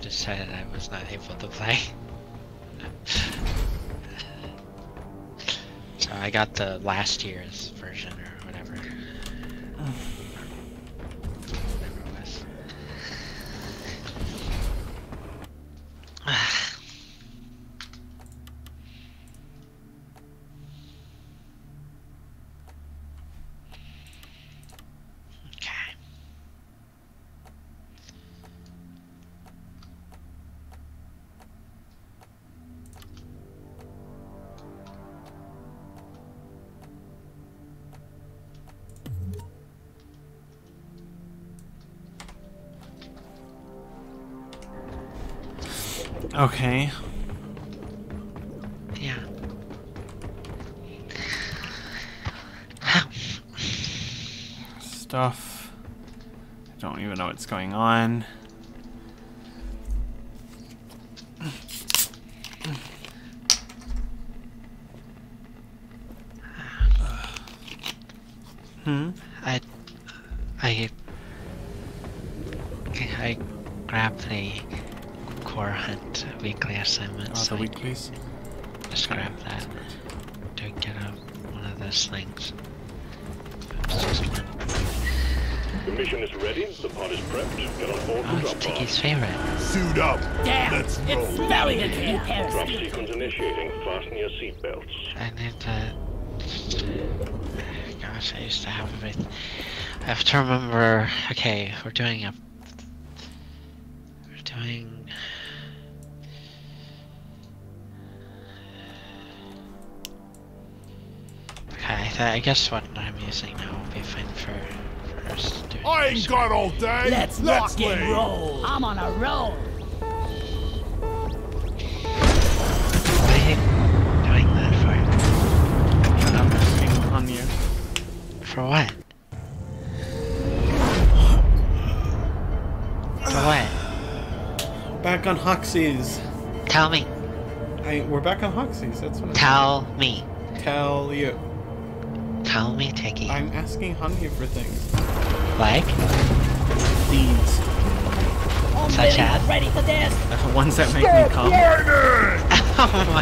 decided I was not able to play. So I got the last year's version or whatever. Whatever it was. Okay. Yeah. Stuff. I don't even know what's going on. I grabbed the core hunt weekly assignment. Oh, so the weeklies? Just grab that to get one of those things. The mission is ready, the pod is prepped, get on board Oh, it's Tiggy's favorite. Suit up. Damn, Let's roll. it's very good to be pairs. Drop sequence initiating, fasten your seatbelts. I need to... Gosh, I used to have everything. I have to remember... Okay, we're doing... Okay, I guess what I'm using now will be fine for us doing. I ain't got all day. Let's rock and roll. I'm on a roll. What are you doing that for? I'm asking on you. For what? For what? Back on Hoxie's. Tell me. We're back on Hoxie's. That's what Tell me. Tell you. Tell me, Tiggy. I'm asking Hanyu for things. Like? These. Such as? Ready for this? The ones that make me come. Oh my.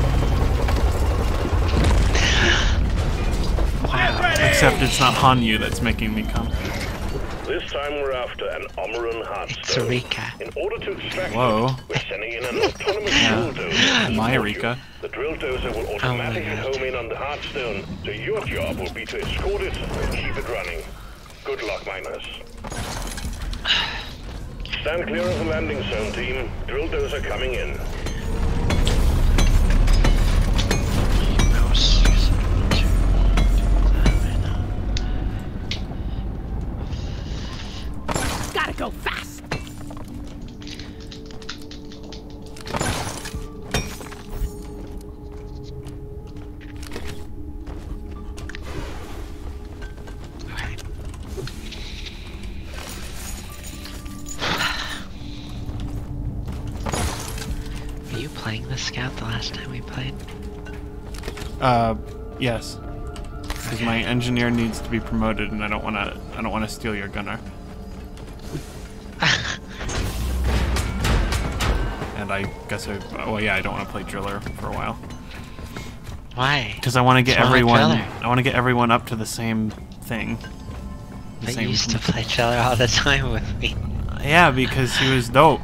Wow. Except it's not Hanyu that's making me come. This time we're after an Omeran heartstone. It's Rika. In order to extract Whoa. it, we're sending in an autonomous drill dozer. My Rika. The drill dozer will automatically home in on the heartstone, so your job will be to escort it and keep it running. Good luck, miners. Stand clear of the landing zone, team. Drill dozer coming in. Gotta go fast. Were you playing the scout the last time we played? Yes. Because my engineer needs to be promoted, and I don't wanna steal your gunner. And I guess well, yeah, I don't want to play driller for a while. Why? Because I want to get What's wrong with everyone. driller? I want to get everyone up to the same thing. But you used to play driller all the time with me. Yeah, because he was dope.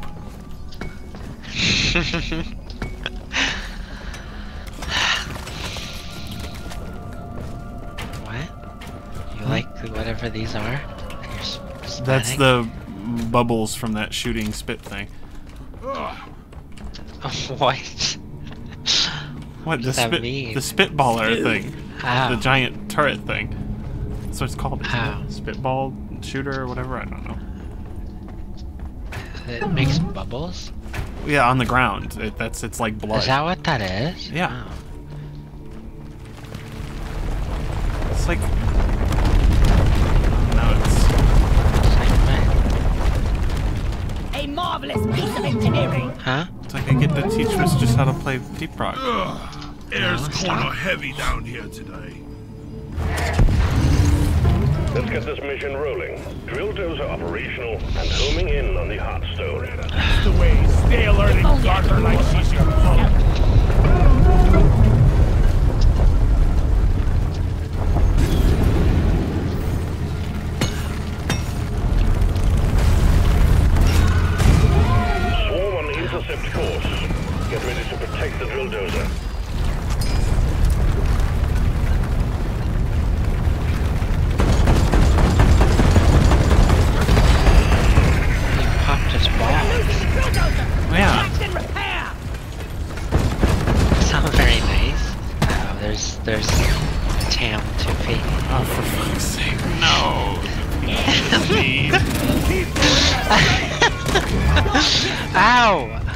What? You like whatever these are? That's the bubbles from that shooting spit thing. What? What the does that spit? mean? The spitballer thing. How? The giant turret thing. That's what it's called. Isn't How? it? Spitball shooter or whatever. I don't know. It makes bubbles? Yeah, on the ground. It's like blood. Is that what that is? Yeah. Oh. It's like. No, it's. A marvelous piece of engineering. Huh? It's like I get to teach us just how to play Deep Rock. Air's No, kinda stop. heavy down here today. Let's get this mission rolling. Drill dozer operational and homing in on the heartstone. That's the way. If only I could like she's your mom. Swarm on the intercept course. Get ready to protect the drill dozer. He popped his balls. Yeah. Action repair! Sound very nice. Oh, there's Tam 2 feet. Oh, for fuck's sake, no. Please. Ow!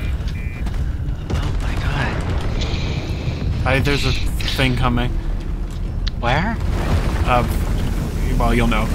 Oh my god. Hi, there's a thing coming. Where? Well, you'll know.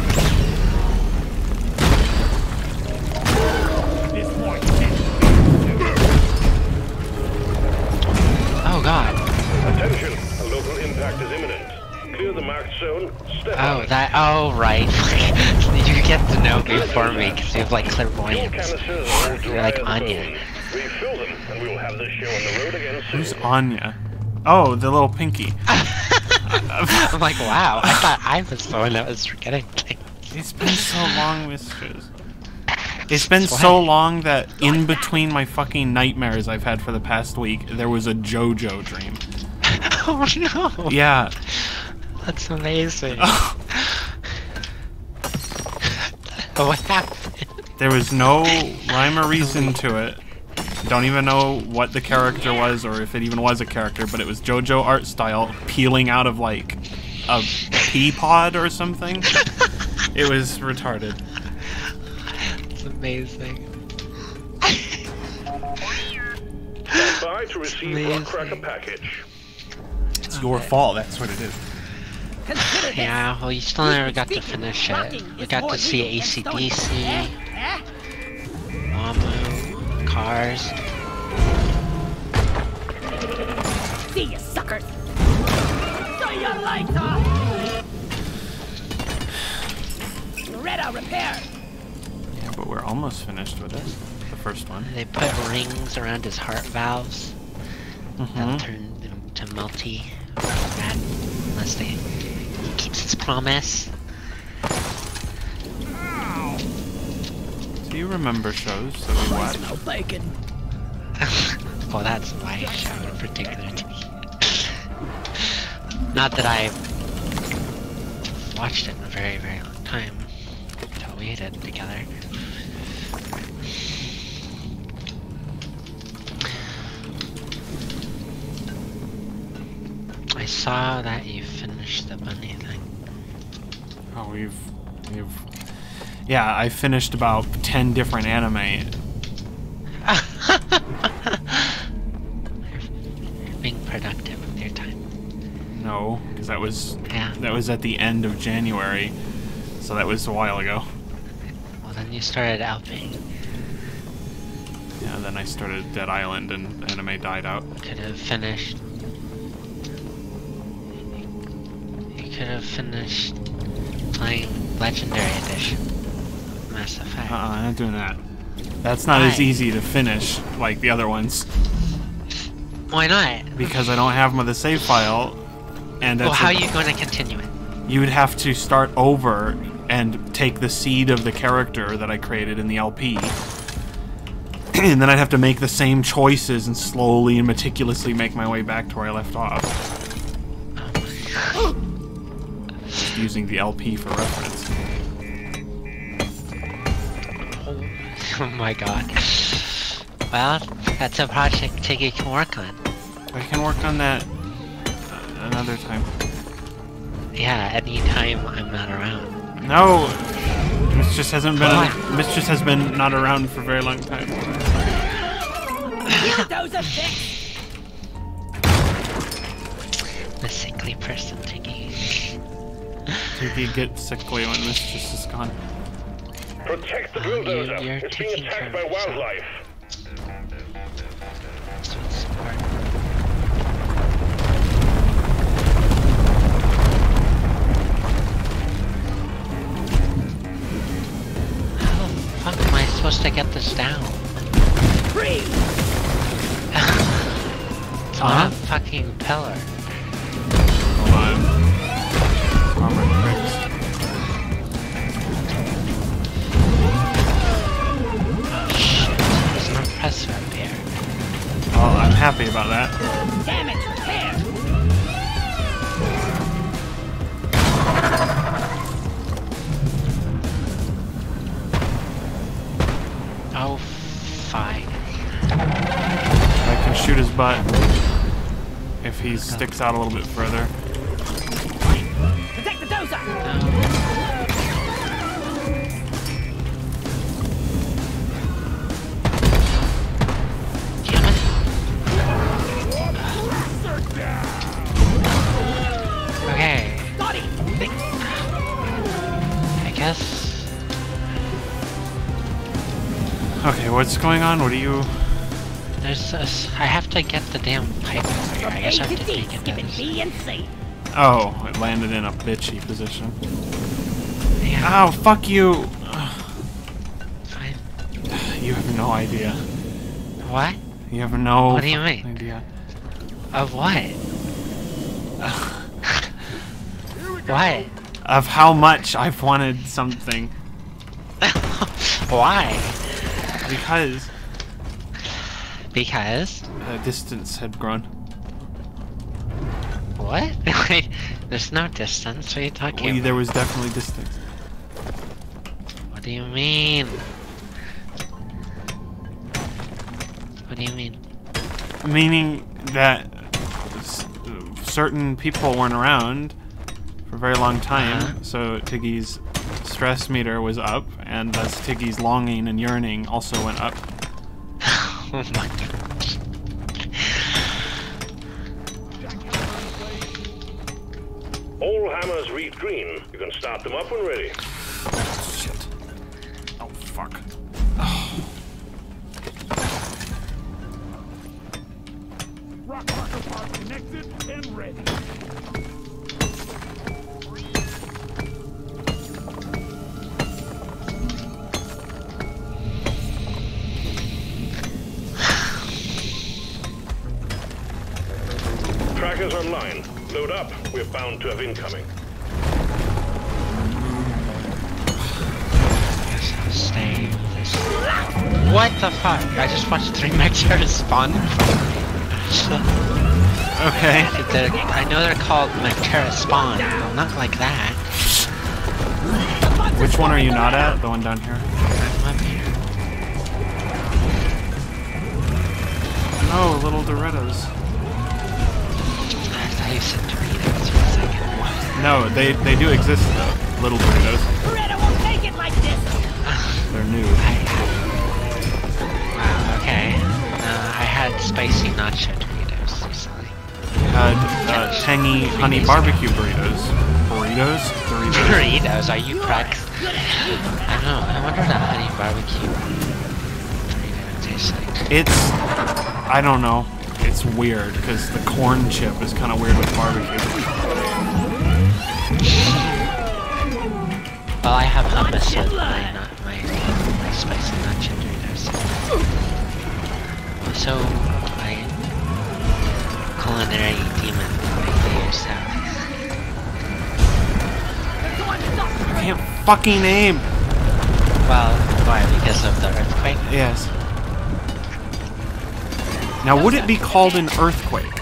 Oh god. Attention, a local impact is imminent. Clear the marked zone. Step Oh, out. that. Oh, right. You get to know before me because you have like Fuel clairvoyance. canisters are all You're dry like as Anya. bone. Refill them, and we'll have this show on the road again soon. Who's Anya? Oh, the little pinky. I'm like, wow. I thought I was the one that was forgetting things. It's been so long, mistress. It's been so long that in between my fucking nightmares I've had for the past week, there was a JoJo dream. Oh no. Yeah. That's amazing. Oh, What happened? there was no rhyme or reason to it. Don't even know what the character was or if it even was a character, but it was JoJo art style peeling out of like a pea pod or something. It was retarded. It's amazing. Stand by to receive Amazing. Rock Cracker package. It's your fault, that's what it is. Consider this. Yeah, well, you still never got to finish it. Rocking We is got more to see legal than AC/DC, stoning. Eh? Wamu, cars. See you, suckers! See you later! Loretta, repair! Yeah, but we're almost finished with it. The first one. They put rings around his heart valves. That'll turn them to multi rat unless he keeps his promise. Do you remember shows that we watched? No bacon. Well, that's my show in particular to me. Not that I've watched it in a very, very long time until we did it together. I saw that you finished the bunny thing. Oh, we've... Yeah, I finished about 10 different anime. You're being productive with your time. No, because that was Yeah. at the end of January, so that was a while ago. Well, then you started helping. Yeah, then I started Dead Island and anime died out. Could have finished. You could have finished playing Legendary Edition. Mass Effect. I'm not doing that. That's not as Why? easy to finish like the other ones. Why not? Because I don't have them with a save file, and Well, that's how are you going to continue it? you would have to start over and take the seed of the character that I created in the LP. And then I'd have to make the same choices and slowly and meticulously make my way back to where I left off. Just using the LP for reference. Oh my god. Well, that's a project Tiggy can work on. I can work on that another time. Yeah, anytime I'm not around. No! Mistress hasn't been... Why? Mistress has been not around for a very long time. Those are fixed! The sickly person, Tiggy. Tiggy get sickly when Mistress is gone. Protect the drill dozer. You're It's being taking care attacked of by yourself. wildlife. This one's smart. How the fuck am I supposed to get this down? Freeze! It's on a fucking pillar. Hold on. Armor fixed. Oh shit, there's an oppressor up here. Well, I'm happy about that. Damage repair. Oh, fine. I can shoot his butt if he sticks out a little bit further. Protect the dozer. Damn it. Okay. I guess. Okay, what's going on? What are you... There's this. I have to get the damn pipe over here. I guess I have to take it Skipping this. B and C. Oh, it landed in a bitchy position. Yeah. Ow, fuck you! Fine. You have no idea. What? You have no What do you mean? idea. Of what? What? Of how much I've wanted something. Why? Because Because? the distance had grown. What? Wait, there's no distance. What are you talking Well, about? there was definitely distance. What do you mean? What do you mean? Meaning that certain people weren't around for a very long time, so Tiggy's stress meter was up, and thus Tiggy's longing and yearning also went up. Oh my god. All hammers read green. You can start them up when ready. Shit. Oh, fuck. Rocker pod connected and ready. Trackers online. Load up. We're bound to have incoming. Guess I'll stay with this. What the fuck? I just watched 3 mechs spawn. Okay. I know they're called Mechterra spawn. Well, not like that. Which one are you not at? The one down here? I'm up here. Oh, little Dorettos. I thought you said Doritos for a second. No, they do exist though. Little Doritos. Beretta won't take it like this. They're new. Wow, okay. I had spicy nacho Doritos recently. Had tangy honey barbecue burritos. Burritos? Doritos. Doritos? Are you cracked? I don't know. I wonder what a honey barbecue burrito tastes like. It's... I don't know. It's weird, because the corn chip is kind of weird with barbecue. Well, I have hummus with my spicy nacho Doritos. So, my culinary demon like they used to have. I can't fucking aim! Well, why? Because of the earthquake? Yes. Now, would it be called an earthquake?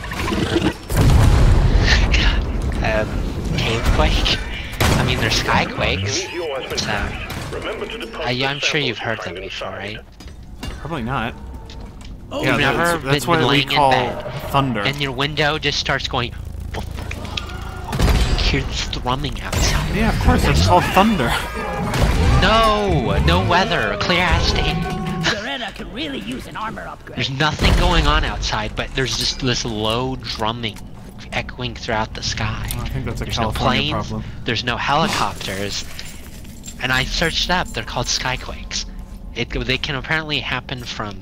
Cavequake? I mean, there's skyquakes. Meteor has been So, crashed. Remember to deposit I'm sure you've heard samples them before, behind right? Probably not. Oh, Yeah, you've never that's been what we laying call in bed, thunder. and your window just starts going. Hear this thrumming outside. Yeah, of course, it's called thunder. No weather, clear as day. Beretta could really use an armor upgrade. There's nothing going on outside, but there's just this low drumming echoing throughout the sky. I think that's a There's California no planes, problem. there's no helicopters, and I searched up, they're called skyquakes. They can apparently happen from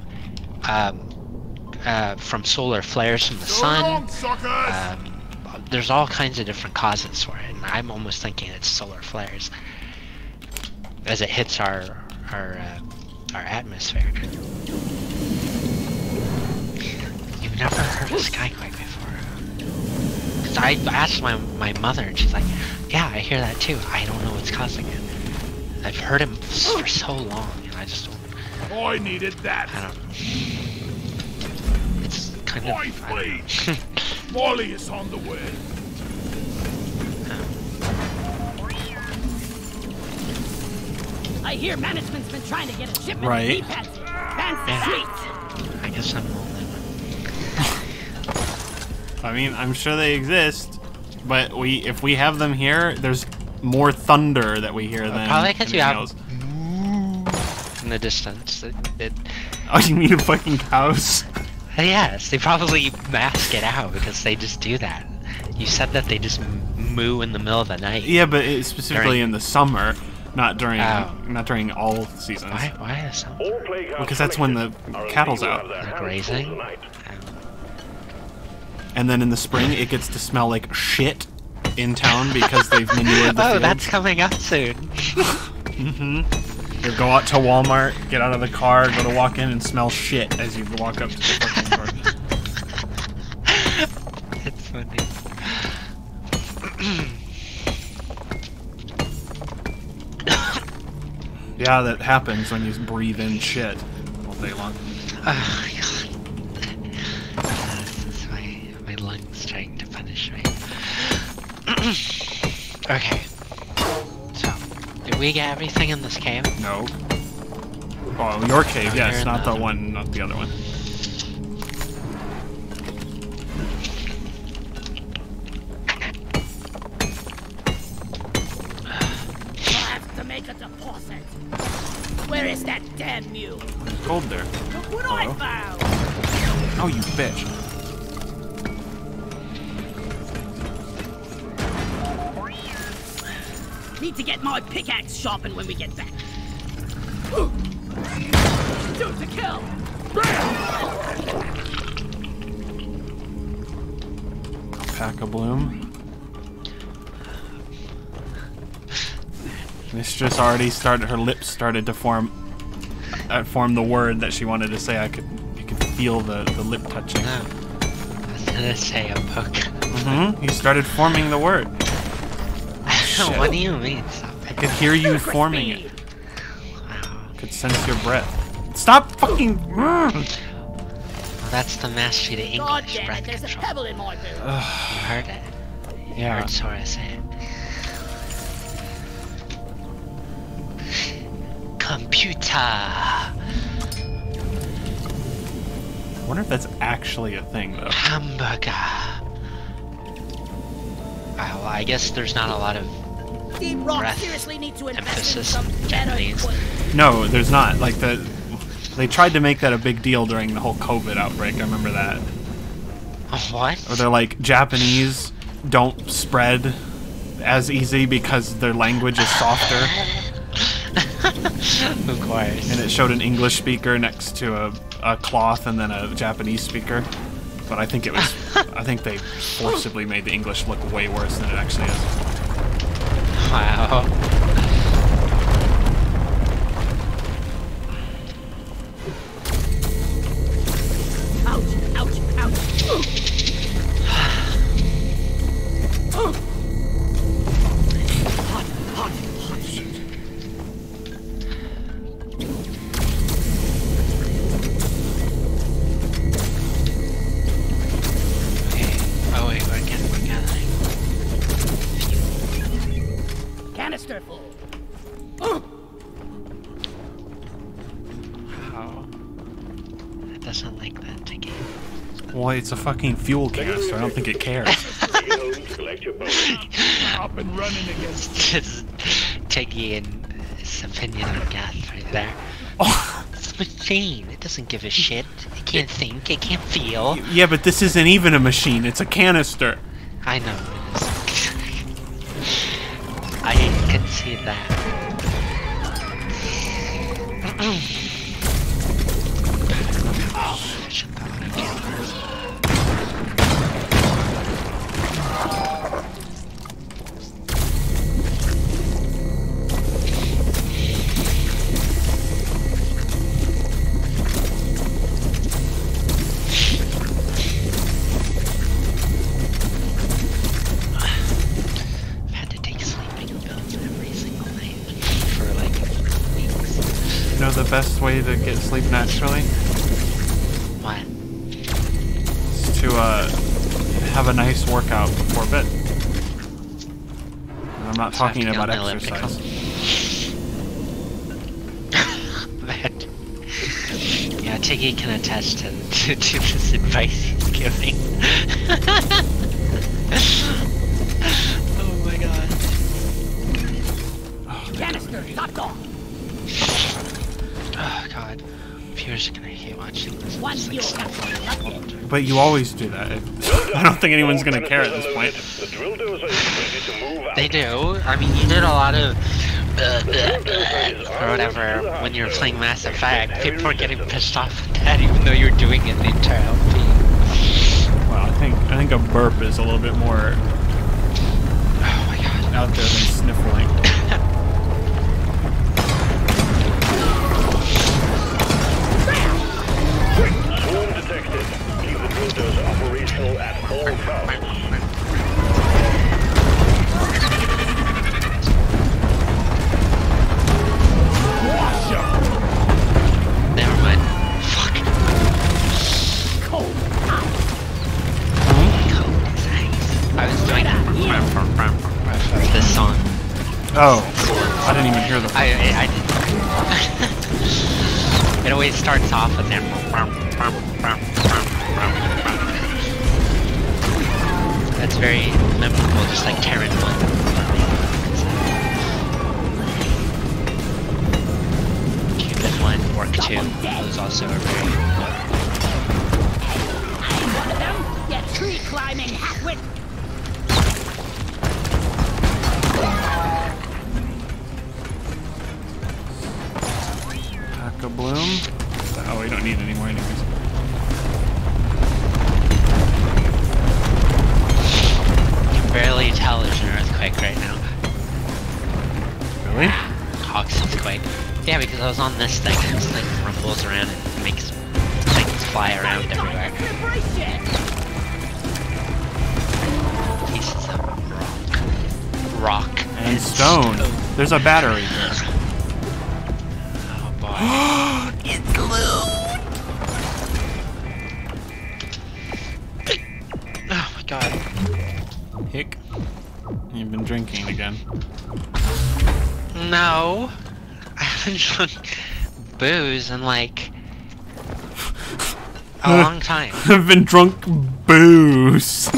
solar flares from the sun. There's all kinds of different causes for it, and I'm almost thinking it's solar flares as it hits our atmosphere. You've never heard sky quake before. Cause I asked my mother, and she's like, "Yeah, I hear that too. I don't know what's causing it. I've heard him for so long, and I just don't. I needed that. I don't know. It's kind of. Oi, please. Molly is on the way. I hear management's been trying to get a shipment Right. of D-pads. Fancy sweets. I guess I'm lonely. I mean, I'm sure they exist, but if we have them here, there's more thunder that we hear than Probably because you anything have else. in the distance. Oh, you mean fucking cows? Yes, they probably mask it out because they just do that. You said that they just moo in the middle of the night. Yeah, but it's specifically During- in the summer, not during Oh. not during all seasons. Why is that? All plague house Because that's when the are cattle's leaving out. their Like hands grazing? full tonight. And then in the spring, it gets to smell like shit in town because they've manured the Oh, fields. that's coming up soon. You go out to Walmart, get out of the car, go to walk in, and smell shit as you walk up to the fucking door. It's funny. Yeah, that happens when you breathe in shit all day long. Oh my god. This is my lungs trying to punish me. Okay. So, did we get everything in this cave? No. Oh, your cave, Oh, yes, you're not the not. one, not the other one. I'll have to make a deposit. Where is that damn mule? There's gold there. Look what I Hello? found! Oh, you bitch. Need to get my pickaxe sharpened when we get back. Shoot to kill! Pack a bloom. Mistress already started, her lips started to form the word that she wanted to say. You could feel the lip touching. No. I was gonna say a book. Mm-hmm. You started forming the word. What do you mean? Stop I it. could hear you forming it. Wow. I could sense your breath. Stop fucking. Well, that's the mastery to God English damn it, breath there's a control. pebble in my boot. You heard it. You Yeah. heard Sora say it. Computer. I wonder if that's actually a thing, though. Hamburger. Well, I guess there's not a lot of Deep Rock breath seriously need to invest in emphasis some in better Japanese. equipment. No, there's not. Like they tried to make that a big deal during the whole COVID outbreak. I remember that. What? Or they're like, Japanese don't spread as easy because their language is softer. Of course. And it showed an English speaker next to a cloth and then a Japanese speaker. But I think they forcibly made the English look way worse than it actually is. Wow. Ouch, ouch, ouch. Hot, hot, hot. Okay. Oh wait, we're gathering. Canister full. Wow. It doesn't like that ticking. Well, it's a fucking fuel canister. I don't think it cares. Bring it home to collect your bonus. Up and running again. Just taking in his opinion on death right there. Oh, It's a machine. It doesn't give a shit. It can't think. It can't feel. yeah, but this isn't even a machine. It's a canister. I know it is. I can see that. Shut the fuck up. best way to get sleep naturally? What? Is to have a nice workout before bed. And I'm not So I have talking to get about on the exercise. That, yeah, Tiggy can attest to this advice he's giving. Oh my god. Canister, top off. Oh god. Viewers are gonna hate watching this. One It's like fuel stuff capsule, on locked in. But you always do that. I don't think anyone's gonna care at this point. The drill dozer is ready to move out. They do. I mean, you did a lot of or whatever when you were playing Mass Effect. People were getting pissed off at that, even though you were doing it the entire LP. Well, I think a burp is a little bit more Oh my god. out there than sniffling. Swarm detected. Keep the drill dozer operational at all costs. Never mind. Fuck. Cold. Cold as ice. I was doing this song. Oh, I didn't even hear the. I didn't. It always starts off with that. That's very memorable, just like Terran 1. Cupid 1, Orc 2 was also a very... I'm one of them. You tree climbing halfwit. Pack a bloom. Oh, we don't need any more anyways. You can barely tell there's an earthquake right now. Really? Hawkson's quake. Yeah, because I was on this thing and this thing rumbles around and makes things fly around everywhere. Pieces of rock. And stone. There's a battery there. Oh boy. It's glued. Oh my god. Hick. You've been drinking again. No. I haven't drunk booze in like a long time. I've been drunk booze.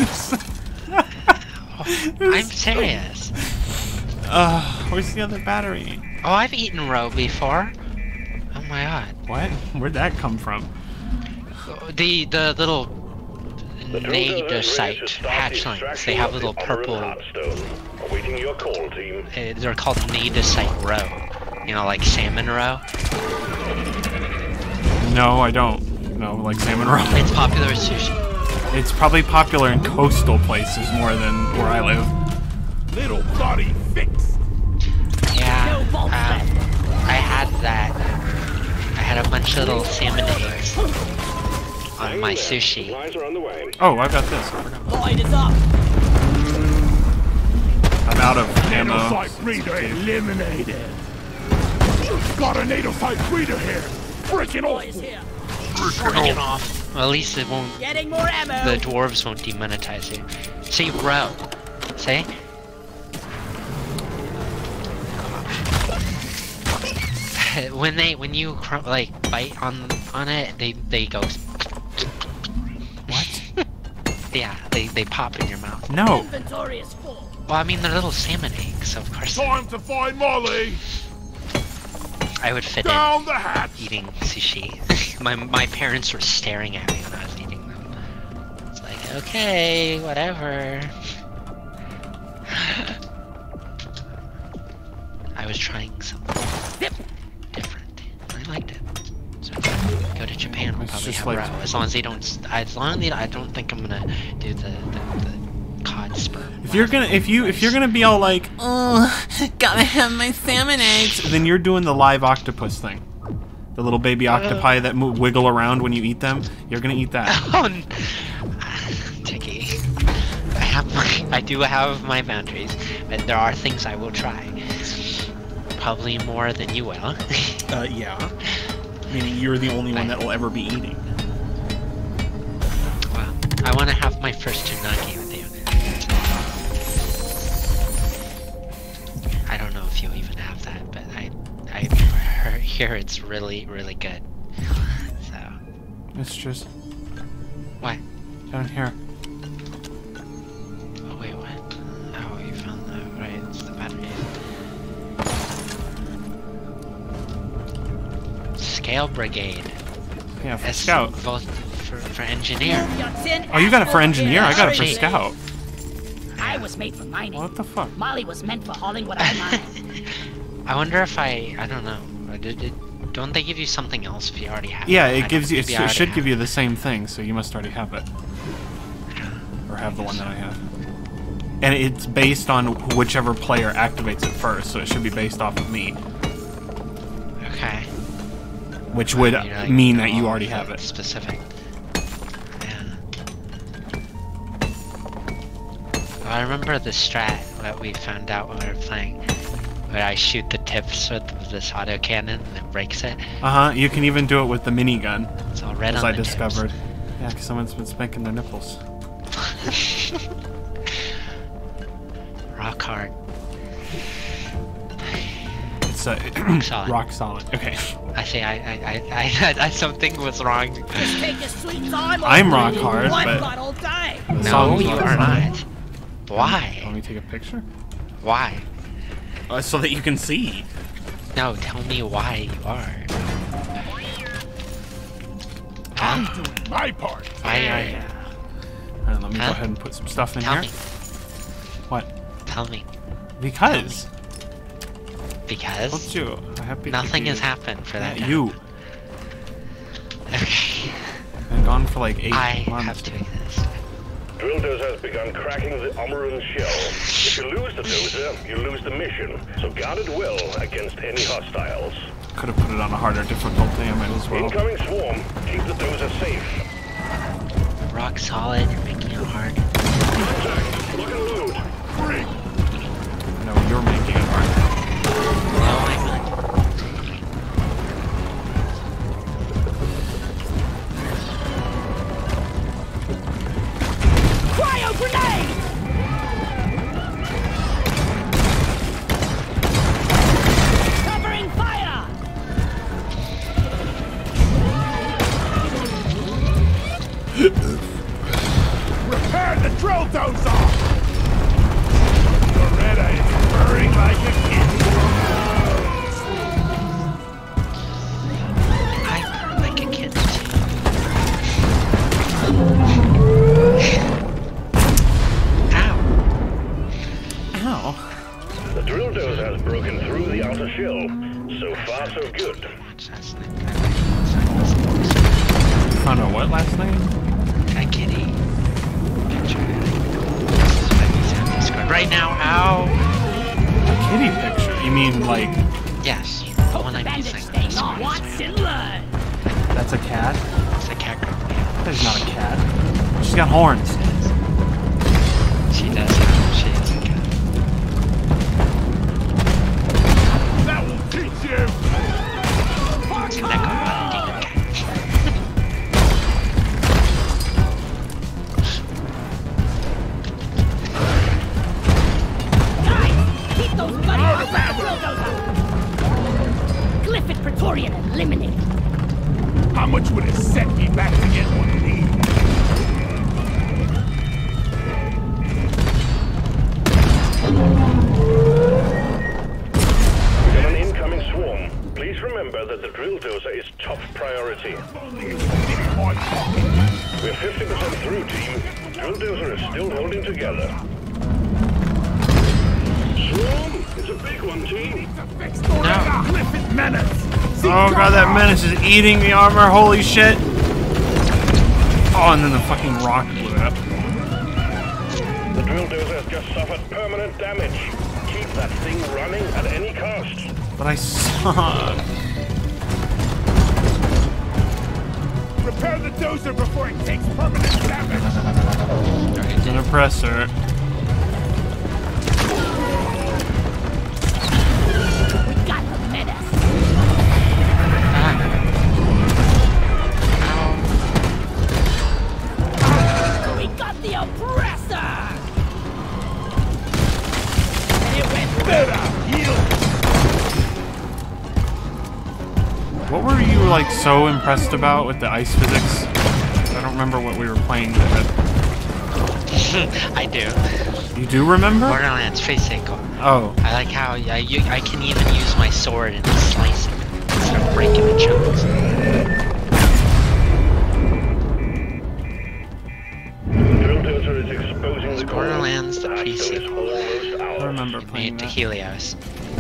I'm serious. Where's the other battery? Oh, I've eaten roe before. Oh my god. What? Where'd that come from? The little nade site hatchlings. They have little purple. Awaiting your call, team. They're called nade site roe. You know, like salmon roe. No, I don't. No, like salmon roe. It's popular with sushi. It's probably popular in coastal places more than where I live. Little body fixed. Yeah. I had that. I had a bunch of little salmon eggs on my sushi. Supplies are on the way. Oh, I've got this. I forgot. Void is up. I'm out of ammo. Nanosite breeder eliminated. Got a nanosite breeder here. Freaking Boys awful. here. Bring it off. Well, at least it won't. Getting more ammo. The dwarves won't demonetize you. See, row. See? when you like bite on it, they go. What? Yeah, they pop in your mouth. No. Inventory is full. Well, I mean they're little salmon eggs, so of course Time to find Molly. I would fit Down in the hatch. eating sushi. my parents were staring at me when I was eating them. It's like, okay, whatever. I was trying something different. I liked it. So go to Japan, we'll It's probably just have like- roe. As long as they don't, I don't think I'm gonna do the cod sperm. If you're gonna be all like, oh, gotta have my salmon eggs, then you're doing the live octopus thing. The little baby octopi that wiggle around when you eat them. You're gonna eat that. Oh, Ticky. I do have my boundaries, but there are things I will try. Probably more than you will. Yeah. Meaning you're the only one that will ever be eating. Well, I want to have my first Tunagi with you. I don't know if you even have that, but I hear it's really, really good. So. It's just... What? Down here. Oh, wait, what? Oh, you found the... Right, it's the battery. Scale Brigade. Yeah, for That's scout. Both for engineer. Oh, you got it for engineer? I got it for scout. I was made for mining. What the fuck? Molly was meant for hauling what I mine. I wonder if I don't know. Don't they give you something else if you already have it? Yeah, it gives you. It Maybe I should already give have you the same thing, so you must already have it, or have the one that I have. And it's based on whichever player activates it first, so it should be based off of me, Okay. which would You're like, mean that you oh, already have it. Specific. Yeah. Well, I remember the strat that we found out when we were playing, where I shoot the tips with this autocannon and it breaks it. You can even do it with the minigun, It's all red as on I the discovered. Yeah, because someone's been spanking their nipples. tips. Rock hard. It's solid. rock solid. Okay. I say I something was wrong. Just take your sweet time. I'm rock hard, One but- got all day. The No, song's you rock are solid. not. Why? Want me to take a picture? Why? So that you can see. No, tell me why you are. I'm Huh? doing my part. Why are you? Alright, let me go Huh? ahead and put some stuff in Tell here. me. What? Tell me. Because. Because Told you. I have been nothing has happened for that time. You. Okay. I've been gone for like 8 I months. have to exist. Drill dozer has begun cracking the Omeran shell. If you lose the dozer, you lose the mission. So guard it well against any hostiles. Could have put it on a harder difficulty. I might as well. Incoming swarm. Keep the dozer safe. Rock solid, you're making it hard. Contact. Lock and load. No, you're making it hard. No, I'm not. Cryo grenade! Covering fire! Repair the drill dozer! Loretta is purring like a kid. I purr like a kid too. Ow. Ow. The drill dozer has broken through the outer shell. So far, so good. Watch that snake. Found out what last night? That kitty. Picture it. Right now, ow! A kitty picture. You mean like Yes, the Hope one the I'm bandage using. stays on. Watch and learn. that's a cat? It's a cat girl. Yeah. That's not a cat. She's got horns. She does. She is a cat. That will teach you! It's an echo button demon cat. Guys, keep those bloody arms out of drill dozer. Glyph it Praetorian and eliminate it. How much would it set me back to get one of these? We have an incoming swarm. Please remember that the drill dozer is top priority. We're 50% through, team. Drill dozer is still holding together. Swarm! It's a big one, team. Clifford Menace! Oh god, that menace is eating the armor. Holy shit. Oh, and then the fucking rock blew it up. The drill dozer has just suffered permanent damage. Keep that thing running at any cost. But I saw. Repair the dozer before it takes permanent damage! It's an oppressor. We got so impressed about with the ice physics. I don't remember what we were playing. I do. You do remember? Borderlands Face Echo. Oh. I like how I can even use my sword and slice it instead of breaking the chunks. It's Borderlands the pre-sequel. I remember playing Made to that. Helios.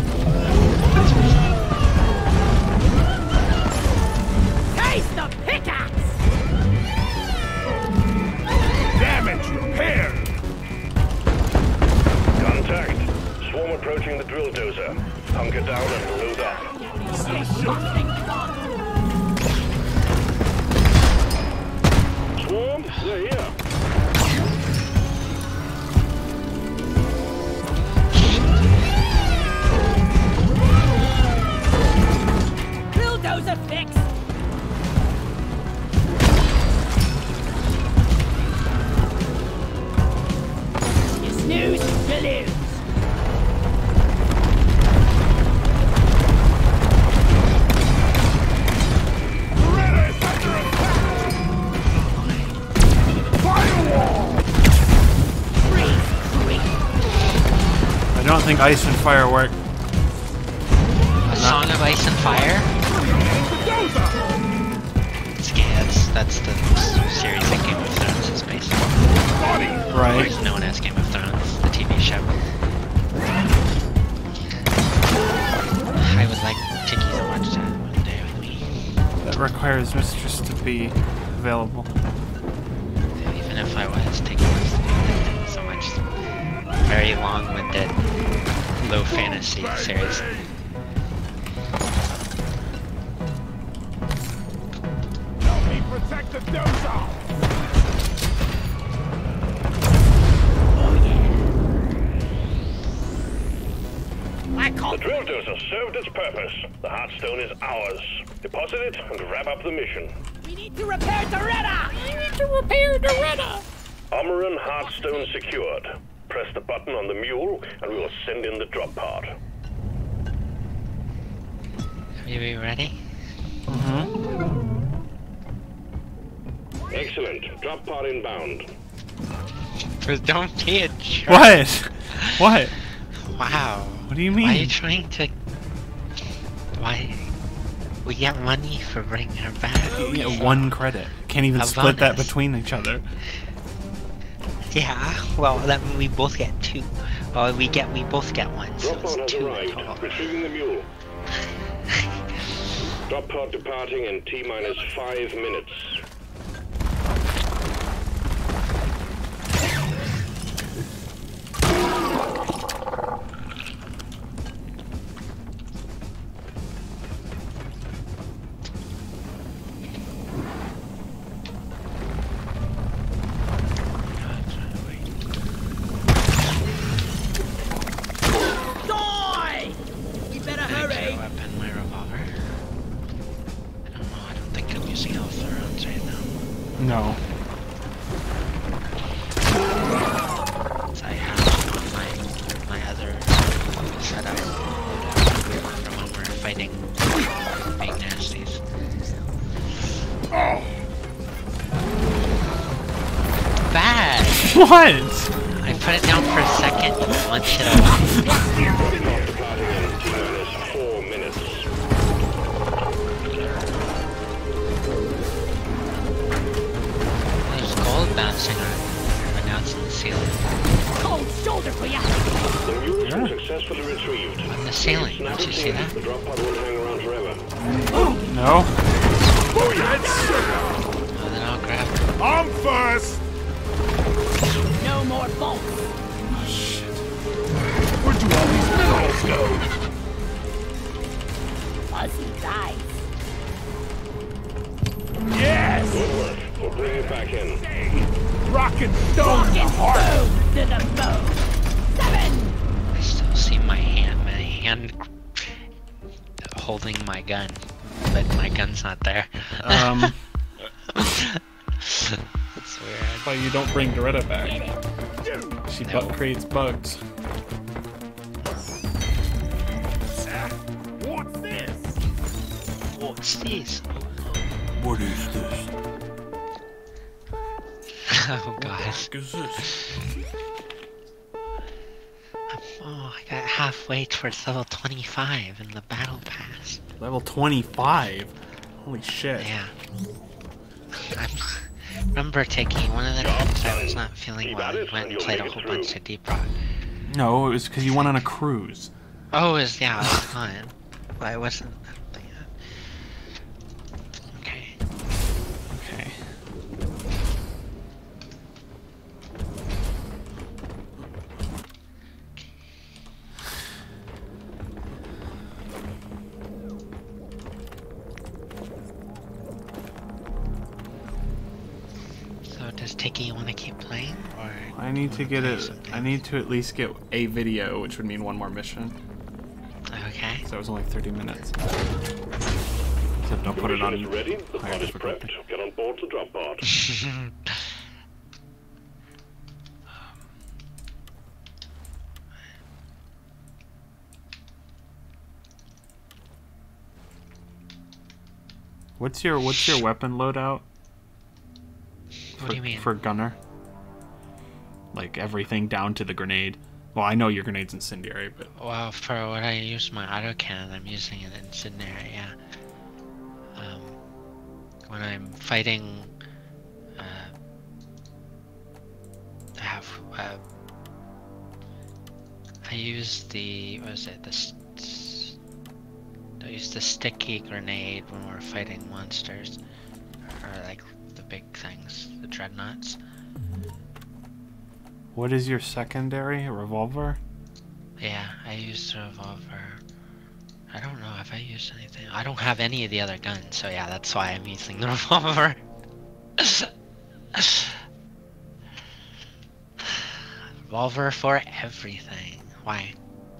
Taste the pickaxe! Damage repaired! Contact. Swarm approaching the drill dozer. Hunker down and load up. Swarm, they're here. Bulldozer fixed! You snooze, you lose. Beretta is under attack! Firewall! Freeze, freeze. I don't think ice and fire work. A Song of Ice and Fire? That's the series that Game of Thrones is based on. Or Right. it's known as Game of Thrones, the TV show. I would like Tiki to watch that one day with me. That requires Mistress to be available. Even if I was, Tiki wants to do that so much. Very long-winded, low fantasy series. Help me protect the dozer! I call The drill dozer served its purpose. The Heartstone is ours. Deposit it and wrap up the mission. We need to repair Doretta! We need to repair Doretta! Amaran Heartstone secured. Press the button on the mule and we will send in the drop pod. Are you ready? Excellent. Drop pod inbound. Don't be a jerk. What? What? Wow. What do you Why are you mean? trying to... Why... We get money for bringing her back. You get 1 credit. Can't even A split that bonus. between each other. Yeah, well, that we both get 2. Well, we both get 1, so Drop it's pod has 2 in arrived. total. Retrieving the mule. Drop pod departing in T-minus 5 minutes. Die! You better hurry! Extra weapon, my revolver. I don't know, I don't think I'm using health rounds right now. No. So I have my other setup from when we're fighting big nasties. Bad! What? I put it down for a second and launched it away. Departing in T-minus 4 minutes. There's gold bouncing on it, but now it's in the ceiling. Cold shoulder for ya! The mule's been successfully retrieved. On the ceiling, Snap did you it see in. that? The drop pod won't hang around forever. No? Oh, that's sugar! Oh, then I'll grab it. I'm first! No more bolts! Where do all these minerals go? Fuzzy dice! Yes! Good work. We'll bring it back in. Rockin' stone in the Rockin' heart! stone to the bone! 7! I still see my hand holding my gun, but my gun's not there. That's weird. But you don't bring Doretta back. Get it! She No. creates bugs. What's this? What's this? What is this? Oh god. What is this? Oh, I got halfway towards level 25 in the battle pass. Level 25? Holy shit. Yeah. I remember taking one of the times I was not feeling well and went and played a whole bunch of Deep Rock. No, it was because you went on a cruise. Oh, it was fun. But I wasn't. Okay. Okay. So does Tiki want to keep playing, or? I need to get it. Something? I need to at least get a video, which would mean one more mission. Okay. So it was only 30 minutes. Except I'll put it on Mission is ready. The higher pod is difficulty. prepped. Get on board the drop pod. What's your weapon loadout? What do you mean? For gunner? Like everything down to the grenade. Well, I know your grenade's incendiary, but Well, for what I use my autocannon, I'm using it incendiary, yeah. When I'm fighting, I use the, what is it, I use the sticky grenade when we're fighting monsters, or like the big things, the dreadnoughts. what is your secondary? A revolver? Yeah, I used the revolver. I don't know if I used anything. I don't have any of the other guns, so yeah, that's why I'm using the revolver. Revolver for everything. Why?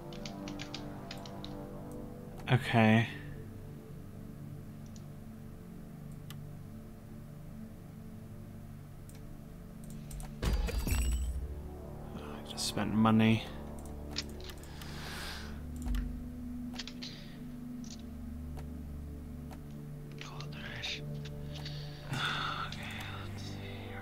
Okay. I just spent money. Gold rush. Okay, let's see here.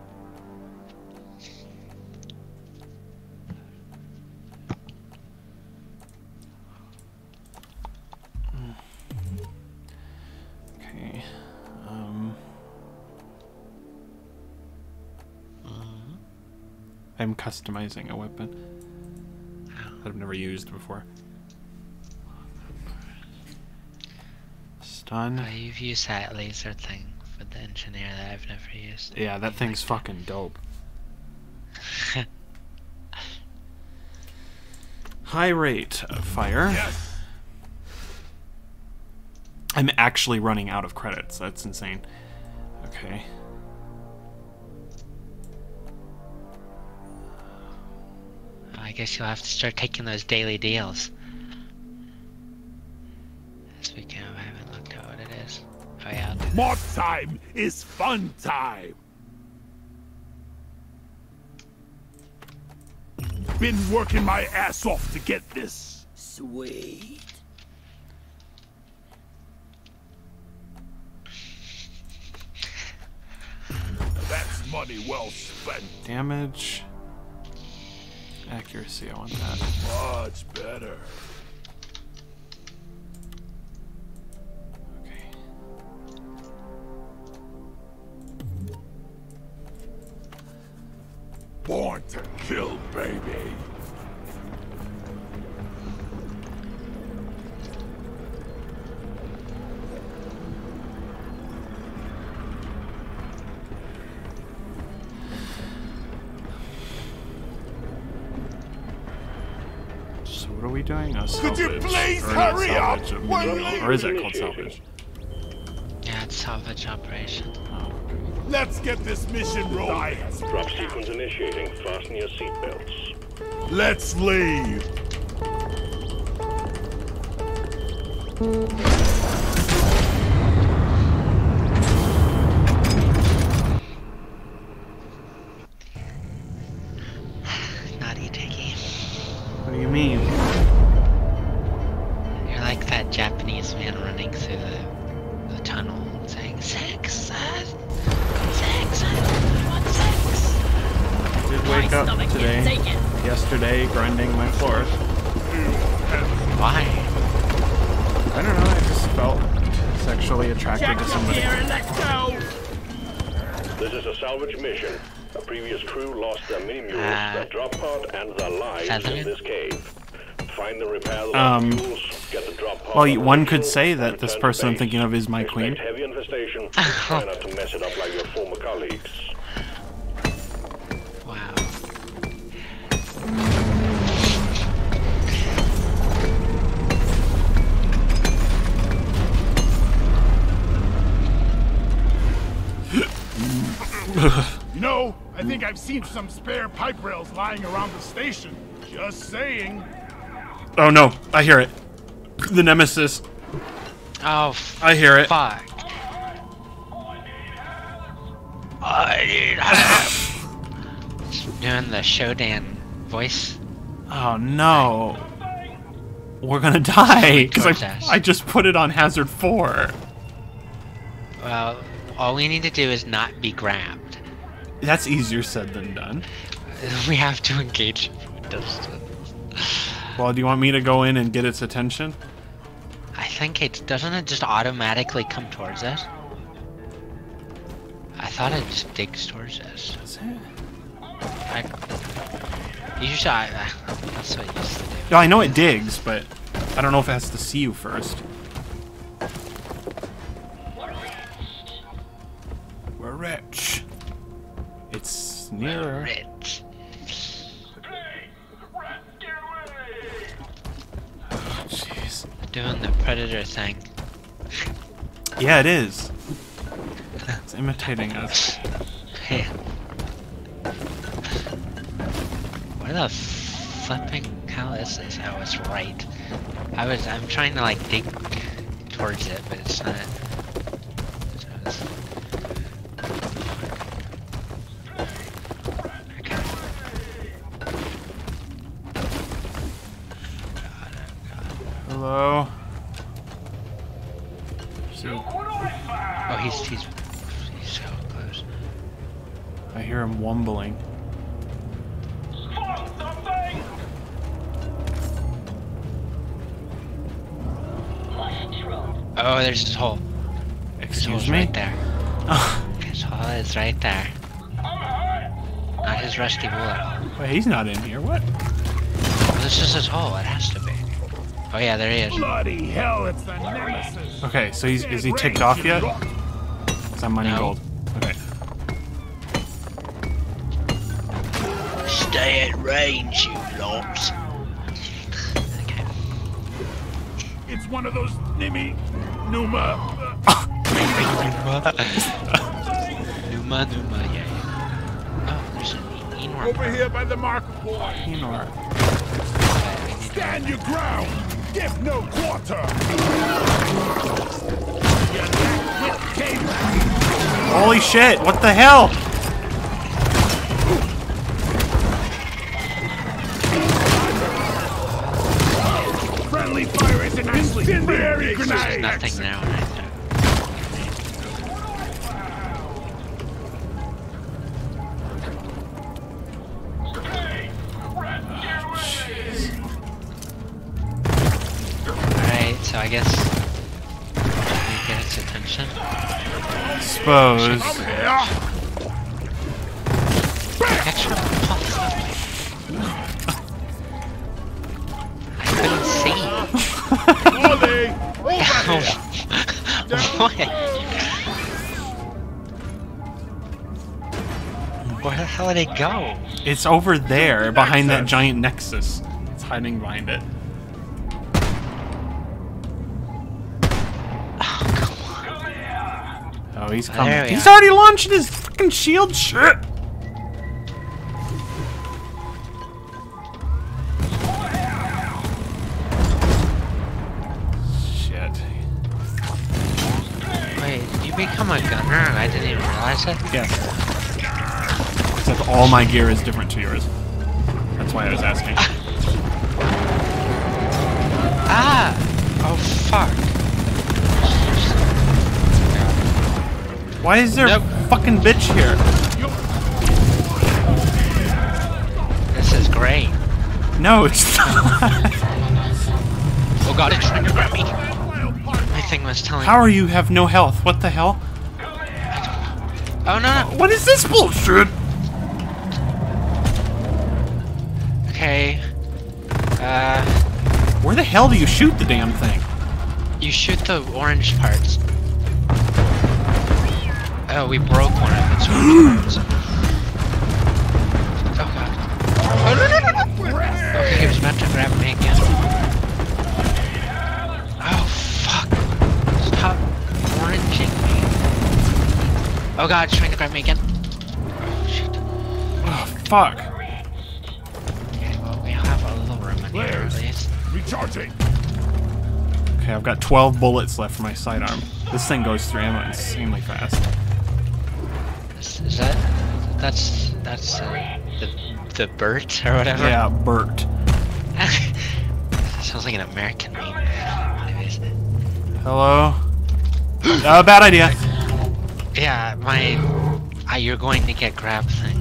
Okay. I'm customizing a weapon that I've never used before. Stun. You've used that laser thing for the engineer that I've never used. Yeah, that thing's fucking dope. High rate of fire. Yes. I'm actually running out of credits. That's insane. Okay. I guess you'll have to start taking those daily deals. Speaking of, I haven't looked at what it is. Oh yeah, I'll do that. Mod time is fun time. Been working my ass off to get this. Sweet. That's money well spent. Damage. Accuracy, I want that. Much better. Okay. Born to kill, baby. So what are we doing? A Could you salvage. please Or not hurry up? salvage, Willy? or is it called salvage? Yeah, it's salvage operation. Oh, okay. Let's get this mission rolling. Drop sequence initiating. Fasten your seatbelts. Let's leave. Naughty Tiki. What do you mean? You're like that Japanese man running through the tunnel saying, "Sick." wake up today. Yesterday, grinding my floors. Why? I don't know, I just felt sexually attracted to somebody. This is a salvage mission. A previous crew lost their mini-mules, their drop pod, and their lives in this cave. Find and repair the mules, get the drop pod. Well, one could say that this person I'm thinking of is my queen. Heavy infestation. Try not to mess it up like your former colleagues. Wow. You know, I think I've seen some spare pipe rails lying around the station. Just saying. Oh no, I hear it. The nemesis. Oh, I hear it. Fuck. I need help. Doing the Shodan voice. Oh no. We're gonna die, because Towards I just put it on hazard 4. Well, all we need to do is not be grabbed. That's easier said than done. We have to engage if it does. Well, do you want me to go in and get its attention? I think doesn't it just automatically come towards us? I thought it just digs towards us. Is it? Usually, that's what it used to do. No, I know it digs, but I don't know if it has to see you first. We're rich. It's nearer. Rich. Oh, jeez. Doing the predator thing. Yeah, it is. It's imitating us. Hey. Where the flipping hell is this? Oh, it's right. I'm trying to like dig towards it, but it's not. Okay. Hello? Oh, he's so close. I hear him wumbling. Oh, there's his hole. Excuse me? Right there. His hole is right there. Not his rusty bullet. Wait, he's not in here. What? Well, this is his hole. It has to be. Oh yeah, there he is. Bloody hell, it's the nemesis. Okay, so is he ticked off yet? 'Cause I'm mining gold. Okay. Stay at range, you lot. Okay. It's one of those Numa. Numa, yeah. Oh, there's an Enor. Over here by the marker point. Enor. Stand your ground. Give no quarter. Holy shit, what the hell? Friendly fire isn't actually incendiary There's grenade. nothing now. Alright, so I guess we get its attention. Suppose. Extra pops up. I couldn't see. Ollie, over here. Where the hell did it go? It's over there, behind that giant nexus. It's hiding behind it. Oh, come on. Oh, he's There coming. we He's are. already launched his fucking shield shit! Shit. Wait, did you become a gunner and I didn't even realize it? Yeah. Except all my gear is different to yours. That's why I was asking. Ah! Oh, fuck. Why is there Nope. a fucking bitch here? gray. No, it's not. Oh god, it's trying to grab me. My thing was telling me. How are you have no health? What the hell? Oh no, no. What is this bullshit? Okay. Where the hell do you shoot the damn thing? You shoot the orange parts. Oh, we broke one of its orange parts. Oh god. Oh no, no, no, no! Okay, he was about to grab me again. Oh fuck. Stop oranging me. Oh god, it's trying to grab me again. Oh shit. Oh, fuck. Okay, well, we have a little room in here at least. Recharging. Okay, I've got 12 bullets left for my sidearm. This thing goes through ammo insanely fast. Is that... That's the Bert or whatever? Yeah, Bert. Sounds like an American name. Anyways. Hello? Bad idea. Yeah, my... you're going to get grabbed thing.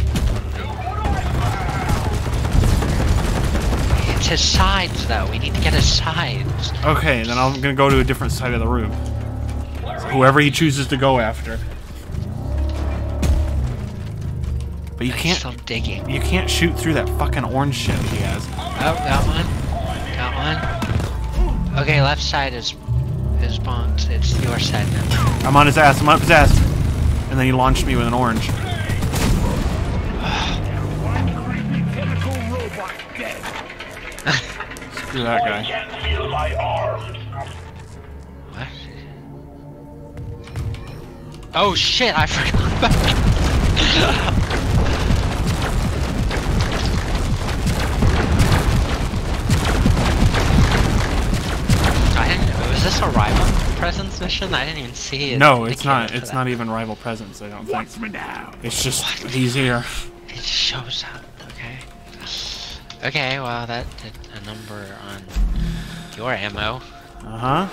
It's his sides, though. We need to get his sides. Okay, then I'm gonna go to a different side of the room. So whoever he chooses to go after. But you can't... Some digging. You can't shoot through that fucking orange shit he has. Oh, got one. Got one. Okay, left side is bombed. It's your side now. I'm on his ass, I'm up his ass. And then he launched me with an orange. Screw that guy. What? Oh shit, I forgot about that. Was this a rival presence mission? I didn't even see it. No, it's not. It's not even rival presence, I don't think. Watch me now. It's just, he's here. It shows up, okay. Okay, well that did a number on your ammo. Uh-huh.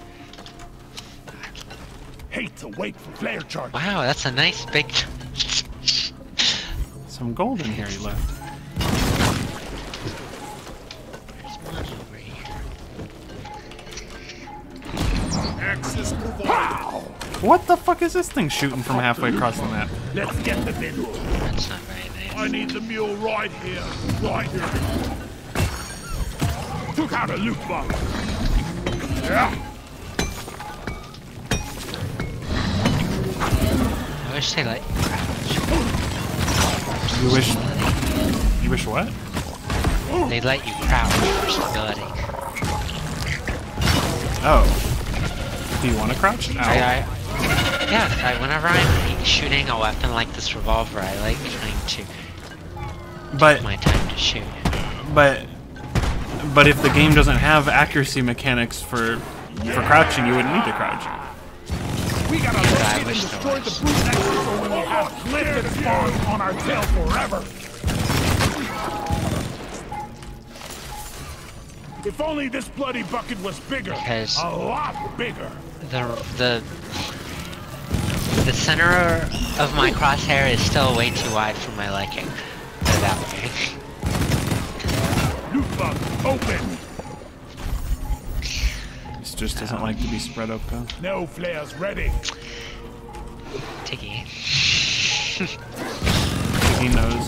Hate to wait for flare charge. Wow, that's a nice big... Some gold in here he left. There's one over here. Access provided. What the fuck is this thing shooting from halfway across the map? Let's get the middle. That's not very nice. I need the mule right here. Right here. Took out a loot box. Yeah. I wish they let you crouch. You wish what? They let you crouch for stability. Oh. Do you want to crouch? Ow. Yeah, whenever I'm shooting a weapon like this revolver, I like trying to take my time to shoot. But if the game doesn't have accuracy mechanics for crouching, you wouldn't need to crouch. We gotta locate and destroy the brute nexus or we will have Cliff spawns on our tail forever. If only this bloody bucket was bigger. Because a lot bigger. The center of my crosshair is still way too wide for my liking. Put it that way. Loot bug open. This just doesn't like to be spread open. No flares ready. Tiggy. He knows.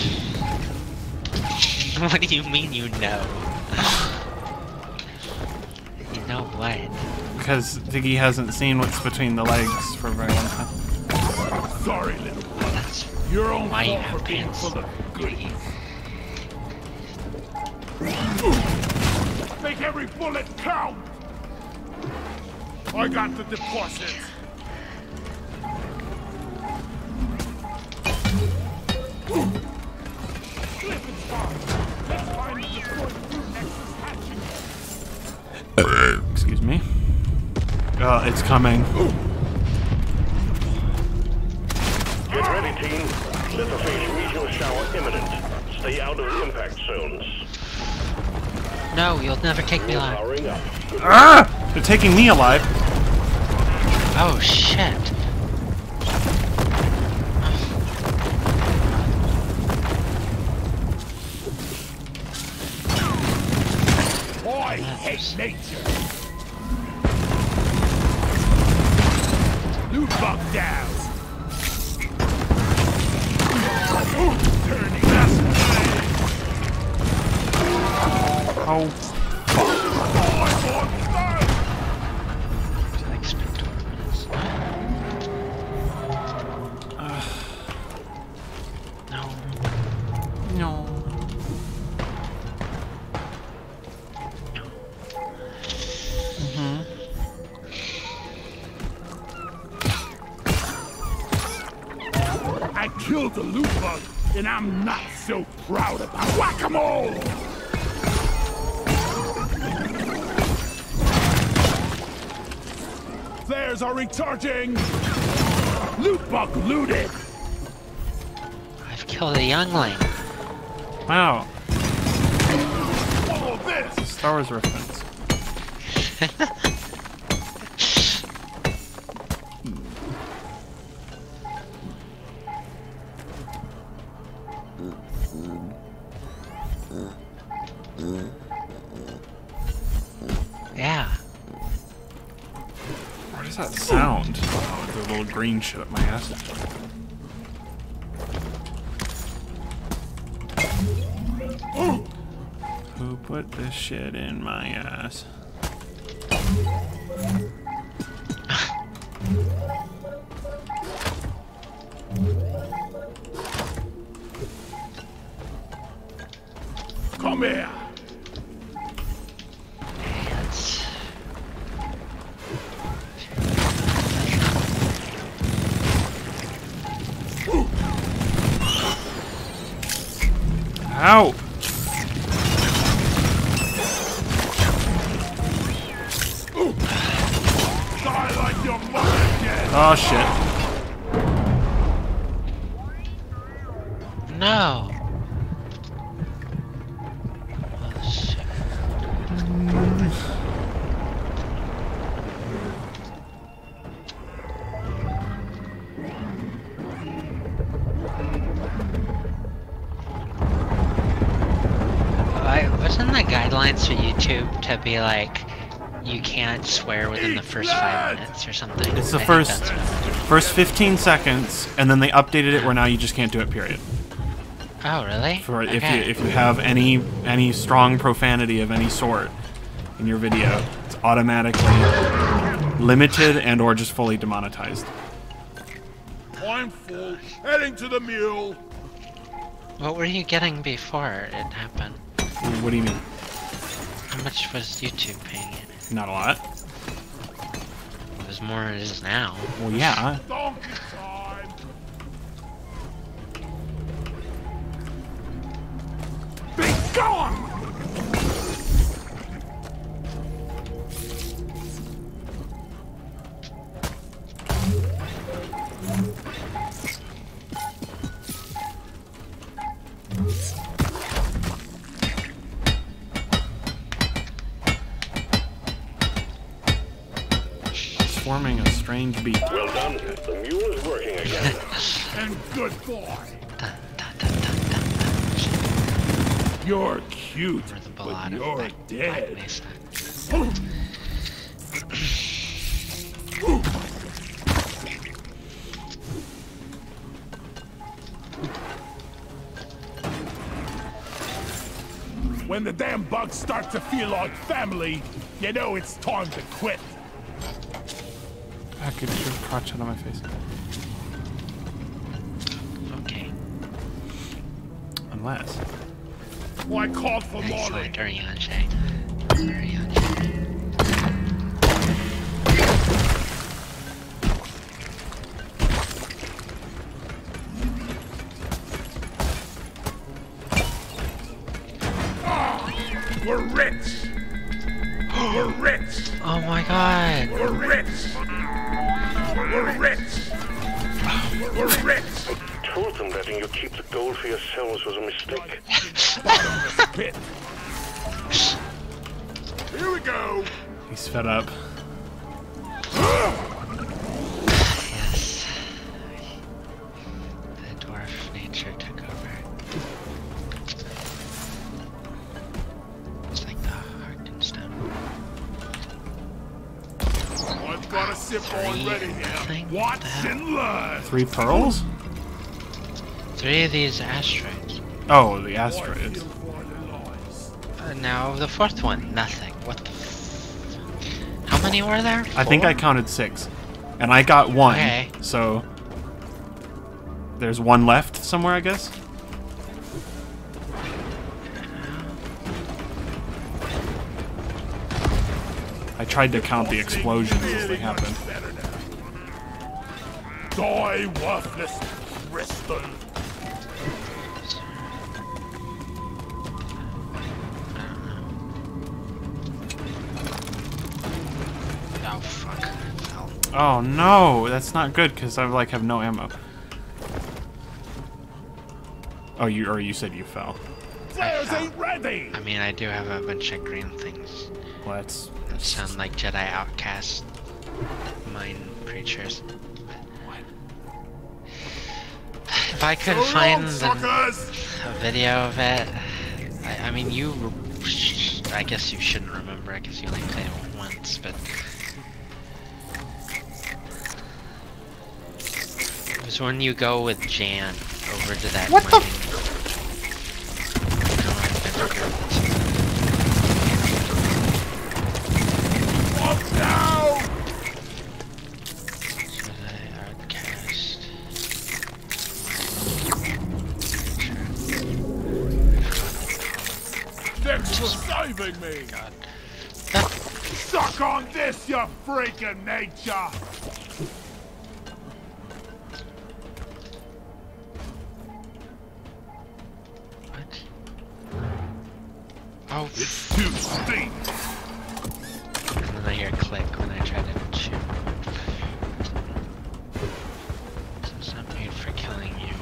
What do you mean you know? You know what? Because Diggy hasn't seen what's between the legs for a very long time. Sorry, little one. That's Your own why you fault have for being pants. full of goodies. Make every bullet count! I got the deposit. Excuse me. It's coming. Get ready, team. Little face meteor shower imminent. Stay out of impact zones. No, you'll never take me alive. Powering up. Ah! They're taking me alive. Oh shit. nature. Loot bug down. Turning this way. Oh. Like Spectorminus. No. No. I killed the loot bug, and I'm not so proud about whack-a-mole! Flares are recharging! Loot bug looted! I've killed a youngling. Wow. Follow this! Star Wars reference. Yeah. What is that sound? Oh, the little green shit up my ass. Who put this shit in my ass? Come here! Ow! Die like your mother did! Oh shit. No. Oh shit. Wasn't the guidelines for YouTube to be like, you can't swear within the first 5 minutes or something? It's the I think first that's what- first 15 seconds, and then they updated it where now you just can't do it. Period. Oh really? For Okay. if you have any strong profanity of any sort in your video, it's automatically limited and or just fully demonetized. I'm full. Heading to the mule. What were you getting before it happened? What do you mean? How much was YouTube paying you? Not a lot. It was more than it is now. Well, yeah. Donkey time. Be gone! Forming a strange beat. Well done. The mule is working again. And good boy. Dun, dun, dun, dun, dun, dun. You're cute, For the but ballad of you're Black dead. Mesa. When the damn bugs start to feel like family, you know it's time to quit. I could shoot a crotch out of my face. Okay. Unless. Why call for Molly? Excellent, Urianshe. Urianshe. We're rich. We're rich. Oh my god! We're rich. We're rich. We're rich. I told them letting you keep the gold for yourselves was a mistake. Bottomless pit. Here we go. He's fed up. Yes. The dwarf nature took over. It's like the Harkenstone. nothing. Watch and learn. 3 pearls? 3 of these asteroids. Oh, the asteroids. Now the 4th one, nothing. What the How many were there? 4? I think I counted 6. And I got 1, Okay. so... There's 1 left somewhere, I guess? I tried to count the explosions as they happened. Die, worthless crystal. Oh fuck. Oh no, that's not good because I like have no ammo. Oh, you said you fell. Flares ain't ready. I mean, I do have a bunch of green things. Well, that's That sound like Jedi outcast mine creatures. If I could find a video of it, I mean, I guess you shouldn't remember it because you only played it once, but it was when you go with Jan over to that. What the? Thanks for saving me. God. Suck on this, you freak of nature. What? Oh, It's too steep. and then I hear a click when I try to shoot. So it's not made for killing you.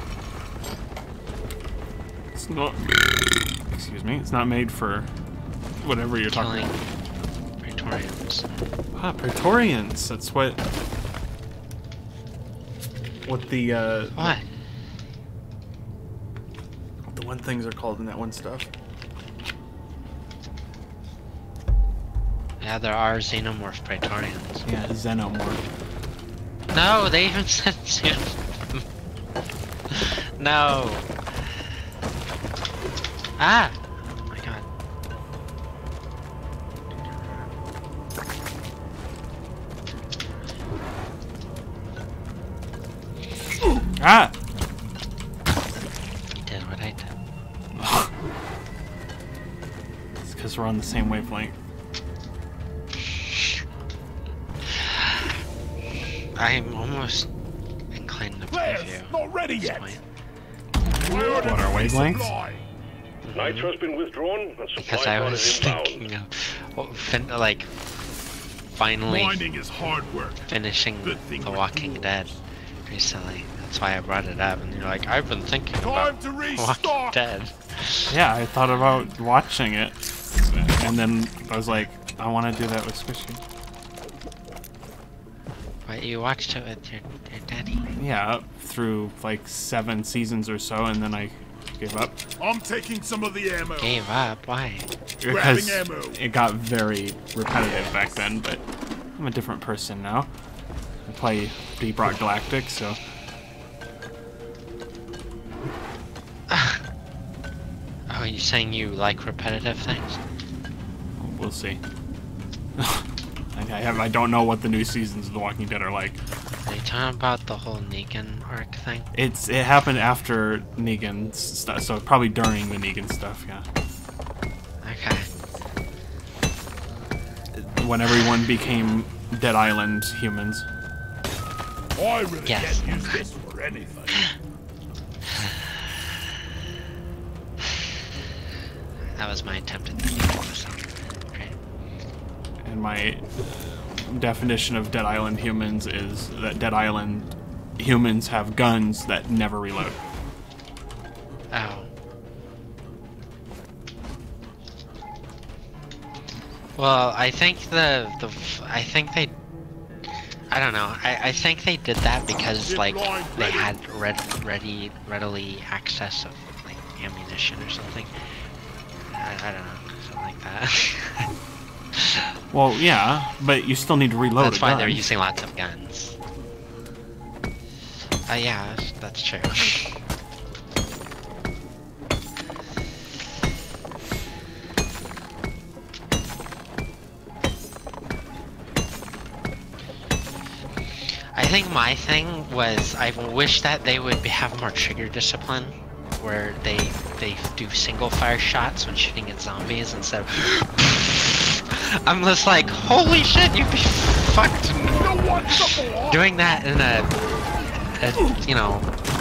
It's not. Excuse me. It's not made for whatever you're talking Killing about. Praetorians. Ah, Praetorians. That's what the What? what the one things are called in that one stuff. Yeah, there are xenomorph Praetorians. Yeah, xenomorph. No, they even said xenomorph. No. Ah! Oh my god. Ah! You did what I did. It's because we're on the same wavelength. I'm almost inclined to believe Flares you. not ready at this yet. point. What are wavelengths? Supply. Nitro's been withdrawn and Because supply I pod was is inbound. thinking of finally Mining is hard work. finishing Good thing The we're Walking Dead recently. That's why I brought it up, and you're like, I've been thinking Time about to Walking restock. Dead. Yeah, I thought about watching it, and then I was like, I want to do that with Squishy. But you watched it with your daddy. Yeah, up through like 7 seasons or so, and then I gave up. I'm taking some of the ammo. Gave up? Why? Because Grabbing ammo. it got very repetitive back then, but I'm a different person now. I play Deep Rock Galactic, so... Oh, you saying you like repetitive things? We'll see. I don't know what the new seasons of The Walking Dead are like. Are you talking about the whole Negan arc thing? It happened after Negan's stuff, so probably during the Negan stuff, yeah. Okay. When everyone became Dead Island humans. I really Yes. can't use this for anything. That was my attempt at thinking of myself. Great. And my definition of Dead Island humans is that Dead Island humans have guns that never reload. Oh. Well, I think I think they, I don't know. I think they did that because like they had readily access of like ammunition or something. I don't know, something like that. Well, yeah, but you still need to reload. That's why they're using lots of guns. Yeah, that's true. I think my thing was I wish that they would have more trigger discipline, where they do single fire shots when shooting at zombies instead of. I'm just like, holy shit, you'd be fucked. Doing that in a you know.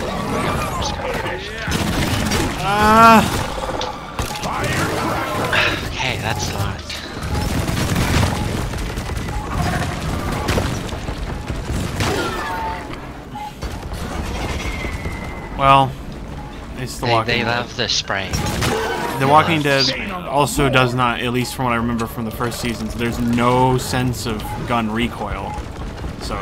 Okay, that's locked. Well, it's The Walking Dead. They love the spray. The Walking Dead also does not, at least from what I remember from the first seasons, there's no sense of gun recoil. So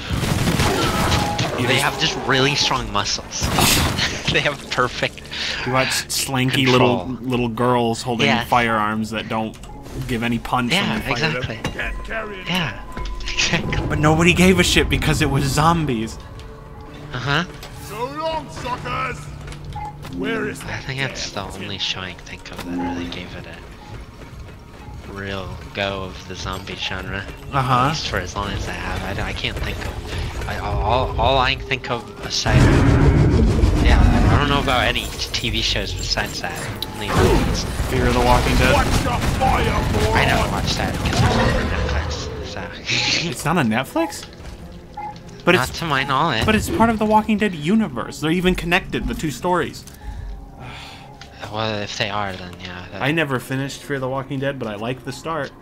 they have just really strong muscles. They have perfect. You watch slanky control. little girls holding firearms that don't give any punch. Yeah, exactly. Yeah, exactly. But nobody gave a shit because it was zombies. Uh-huh. So long, suckers! Where is that? I think it's the only show I can think of that really gave it a real go of the zombie genre. At least for as long as I have. I can't think of. All I can think of aside. Yeah, I don't know about any TV shows besides that. Only movies. Fear of the Walking Dead. I never watched that because it's on Netflix. So. It's not on Netflix? But not to my knowledge. But it's part of the Walking Dead universe. They're even connected, the two stories. Well, if they are, then yeah. I never finished Fear the Walking Dead, but I like the start.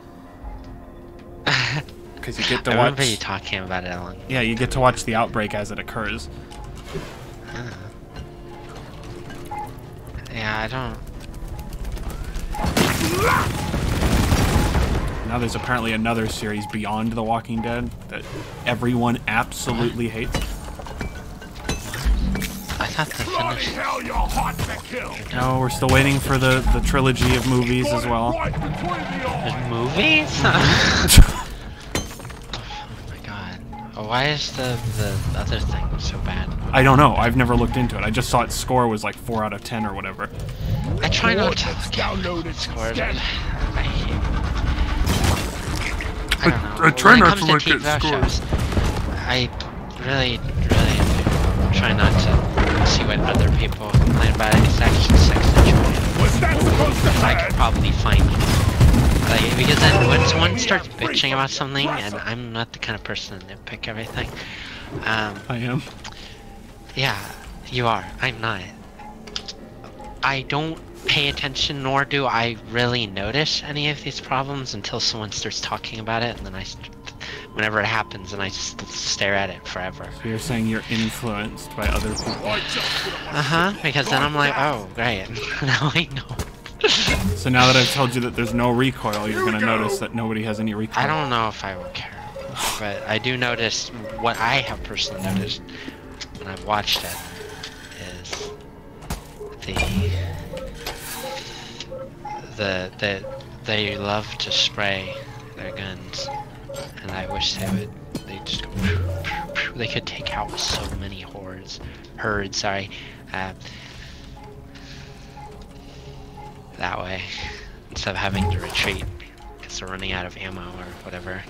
Because you get to I watch. remember you talking about it, Ellen. Yeah, you get to watch the outbreak as it occurs. Yeah, I don't. Now there's apparently another series beyond The Walking Dead that everyone absolutely hates. I thought that finished. No, we're still waiting for the trilogy of movies as well. There's movies? Oh my god. Why is the other thing so bad? I don't know. I've never looked into it. I just saw its score was like 4 out of 10 or whatever. I try not to download its scores. I don't know. I try not to look at scores. I really try not to see what other people complain about it. It's actually sex enjoyment. What's that supposed to I could probably find it. Like, because then when someone starts bitching about something, and I'm not the kind of person to nitpick everything. I am. Yeah, you are. I'm not. I don't pay attention, nor do I really notice any of these problems until someone starts talking about it, and then whenever it happens, and I just stare at it forever. So you're saying you're influenced by other people? Because then I'm like, oh, great, now I know. So now that I've told you that there's no recoil, you're gonna notice that nobody has any recoil. I don't know if I will care, but I do notice what I have personally noticed when I've watched it is they love to spray their guns, and I wish they just go. They could take out so many herds. That way, instead of having to retreat because they're running out of ammo or whatever.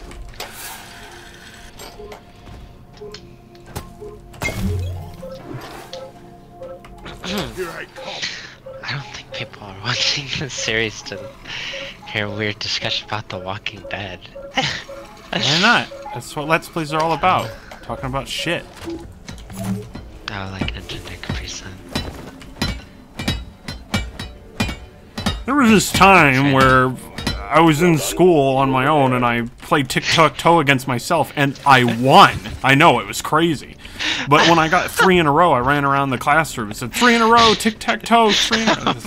Here I come. I don't think people are watching this series to hear a weird discussion about The Walking Dead. Why not? That's what Let's Plays are all about. Talking about shit. Oh, like Ninja Nick Present. There was this time where I was in school on my own and I played tic-tac-toe against myself and I won. I know, it was crazy. But when I got 3 in a row, I ran around the classroom and said, 3 in a row, tic-tac-toe, 3 in a row.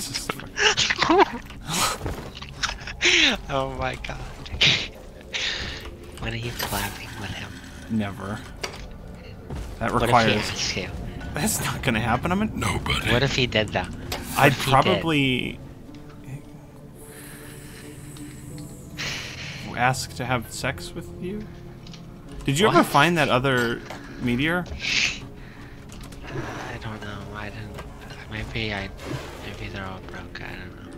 Oh my god. When are you collabing with him? Never. That What requires... if he asks you? That's not gonna happen. I'm a nobody. What if he did that? I'd probably... ask to have sex with you? Did you ever find that other meteor? I don't know. I didn't. Maybe they're all broke. I don't know.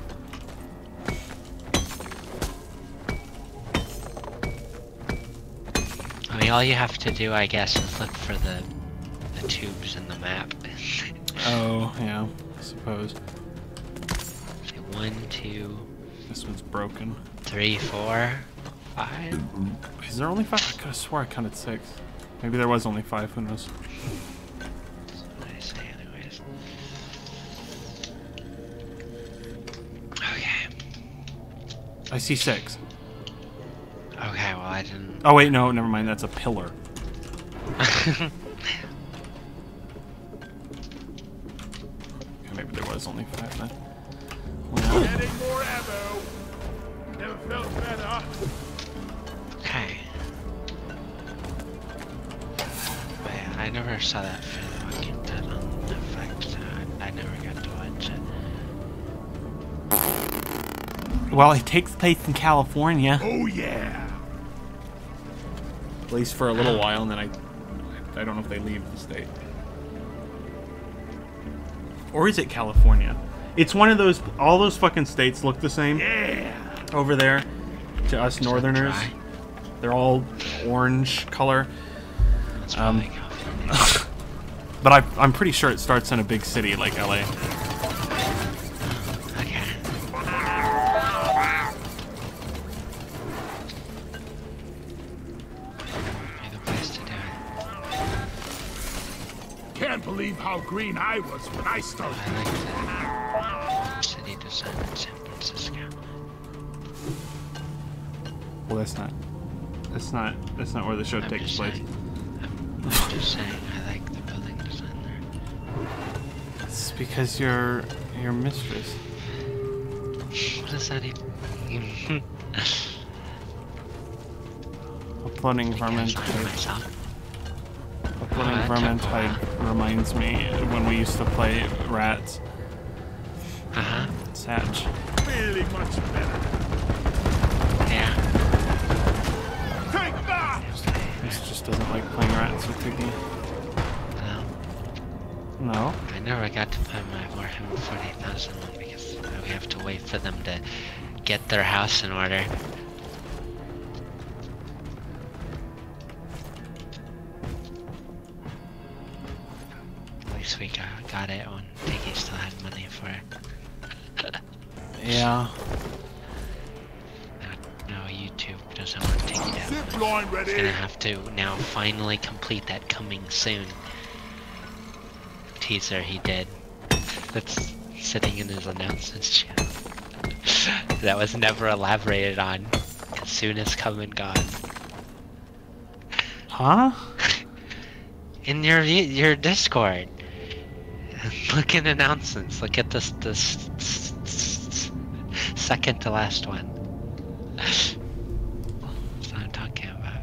I mean, all you have to do, I guess, is look for the tubes in the map. Oh, yeah, I suppose. Okay, 1, 2. This one's broken. 3, 4, 5. Is there only 5? I could have swore I counted 6. Maybe there was only 5. Who knows? That's what I say, anyways. Okay. I see 6. Okay, well, I didn't. Oh wait, no, never mind. That's a pillar. Okay, maybe there was only 5 then. Well, Getting more ammo. Never felt better. Okay. Wait, I never saw that for the Walking Dead on FX. I never got to watch it. well, it takes place in California. Oh yeah. At least for a little while, and then I don't know if they leave the state. Or is it California? It's one of those. All those fucking states look the same. Yeah. Over there, to us Northerners, dry? they're all orange color. That's probably California. But I'm pretty sure it starts in a big city like LA. Okay. Be the place to do it. Can't believe how green I was when I started. I like the city design in San Francisco. Well, that's not where the show I'm takes just place. saying. I'm just saying, I like the building design there. It's because you're your mistress. What does that even? Uploading Vermintide. Myself. Uploading that took a Vermintide reminds me when we used to play Rats. Satch. Feeling much better. Yeah. Take that! This just doesn't like playing Rats with Tiki. No. No. I never got to play my Warhammer 40,000 one because we have to wait for them to get their house in order. At least we got it when Tiki still had money for it. Yeah. No, YouTube doesn't want to take it out. Zip line He's ready. gonna have to now finally complete that coming soon teaser he did. That's sitting in his announcements channel. That was never elaborated on. As soon as come and gone. Huh? In your Discord. Look at announcements. Look at this second to last one. That's what I'm talking about.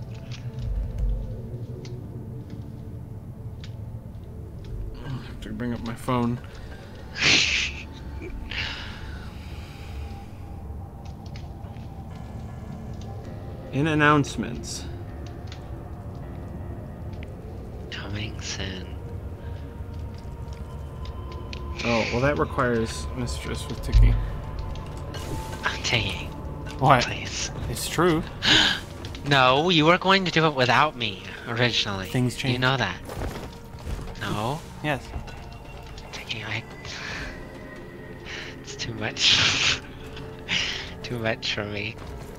I have to bring up my phone. In announcements. Coming soon. Oh, well that requires Mistress with Tiki. I'm taking. What? Please. It's true. No, you were going to do it without me originally. Things change. You know that. No. Yes. Taking. It's too much. Too much for me.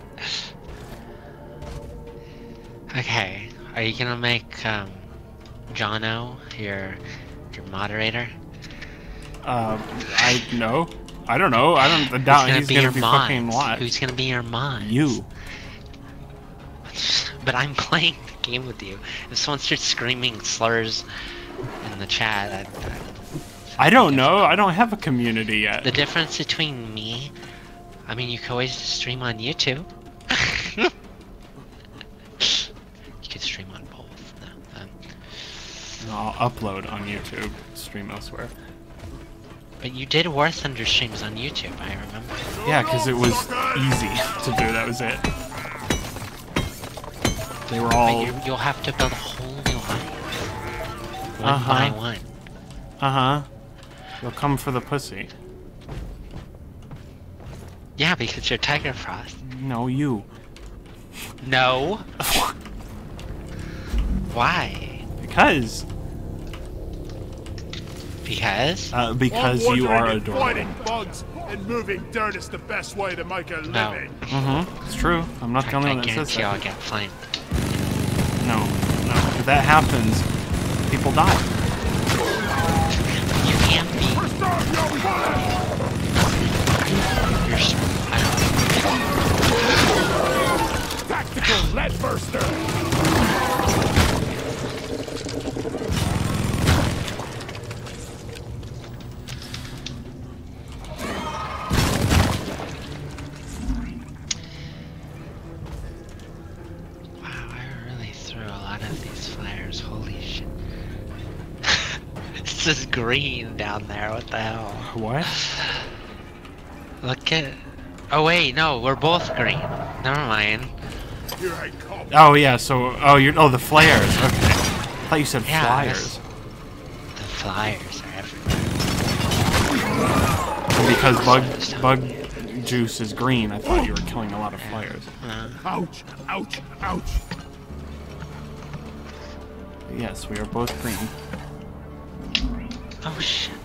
Okay. Are you gonna make Jono your moderator? I know. I don't know. I don't doubt he's gonna be fucking what? Who's gonna be your mod? You. But I'm playing the game with you. If someone starts screaming slurs in the chat, I don't know. I don't have a community yet. the difference between me, I mean, you could always stream on YouTube. You could stream on both. No, I'll upload on YouTube, stream elsewhere. But you did War Thunder streams on YouTube, I remember. Yeah, because it was easy to do. That was it. They were all. But you'll have to build a whole new audience. One by one. You'll come for the pussy. Yeah, because you're Tigerfrost. No, you. No. Why? Because. Because you are adorable. Fighting bugs and moving dirt is the best way to make a living. It's true. I'm not the only one that says guarantee I'll that. get flamed. No. If that happens, people die. You can't be. Tactical lead burster. Holy shit. It's just green down there, what the hell? What? Look at... Oh wait, no, we're both green. Never mind. Here I come. Oh yeah, so... Oh, the flares, okay. I thought you said flyers. The flyers are everywhere. And because bug juice is green, I thought you were killing a lot of flyers. Ouch, ouch, ouch. Yes, we are both green. Oh shit.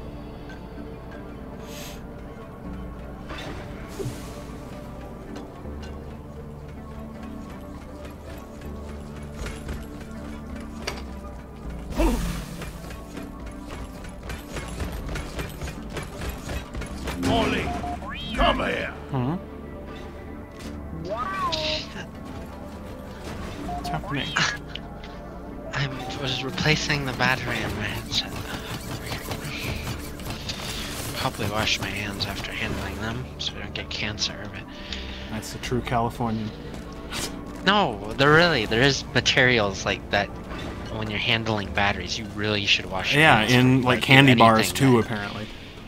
Molly, come here. What's happening? I was replacing the battery in my headset. Probably wash my hands after handling them so I don't get cancer, but... That's the true Californian. No, there is materials like that when you're handling batteries, you really should wash your hands. Yeah, in like candy bars too, apparently.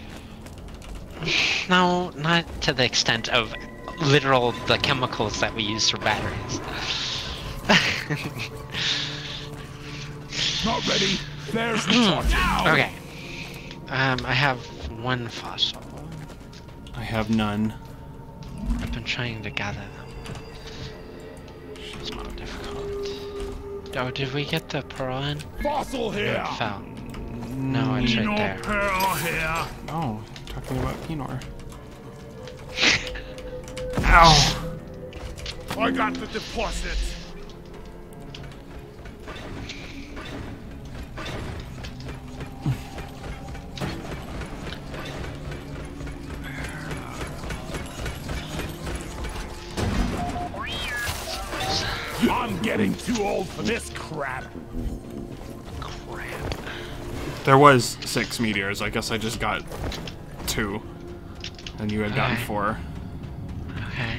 No, not to the extent of the chemicals that we use for batteries. Not ready. There's the charge. Okay. I have one fossil. I have none. I've been trying to gather them. It's not difficult. Oh, did we get the pearl in? Fossil here. It fell. No, it's right there. Pearl here. Oh, talking about Pinor. Ow! I got the deposit. I'm getting too old for this crap. There was 6 meteors. I guess I just got 2. And you had gotten 4. Okay.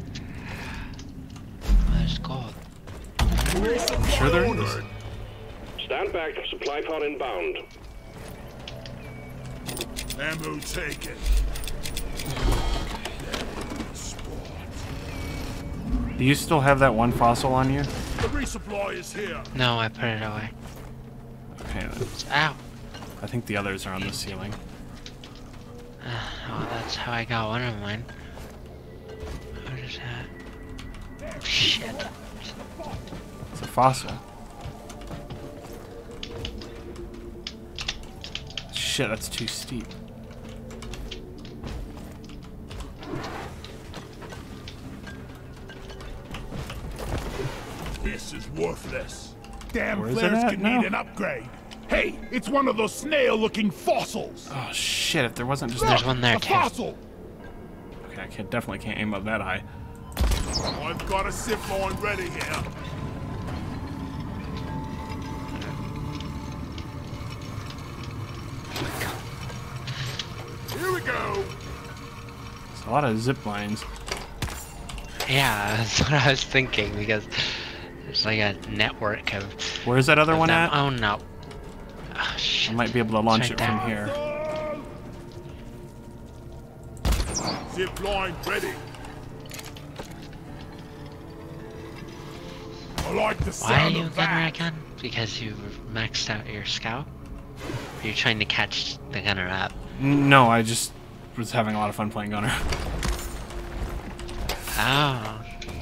There's gold. I'm sure there is. Stand back. Supply pod inbound. Ammo taken. Do you still have that one fossil on you? The resupply is here. No, I put it away. Okay, then. Ow! I think the others are on the ceiling. Oh, that's how I got one of mine. What is that? Shit. It's a fossil. Shit, that's too steep. This is worthless. Damn Where is it flares at could now? need an upgrade. Hey, it's one of those snail-looking fossils. Oh shit, if there wasn't just... There's one there a too. fossil. Okay, I definitely can't aim up that high. I've got a zip line ready here. Here we go. It's a lot of zip lines. Yeah, that's what I was thinking, because there's like a network of... Where's that other one them. at? Oh no. Oh I shit. might be able to launch It's it right from there. here. Zip line ready. I like the Why are sound you a of gunner that. again? Because you maxed out your scout? Or you're trying to catch the gunner up? No, I just was having a lot of fun playing gunner. Oh.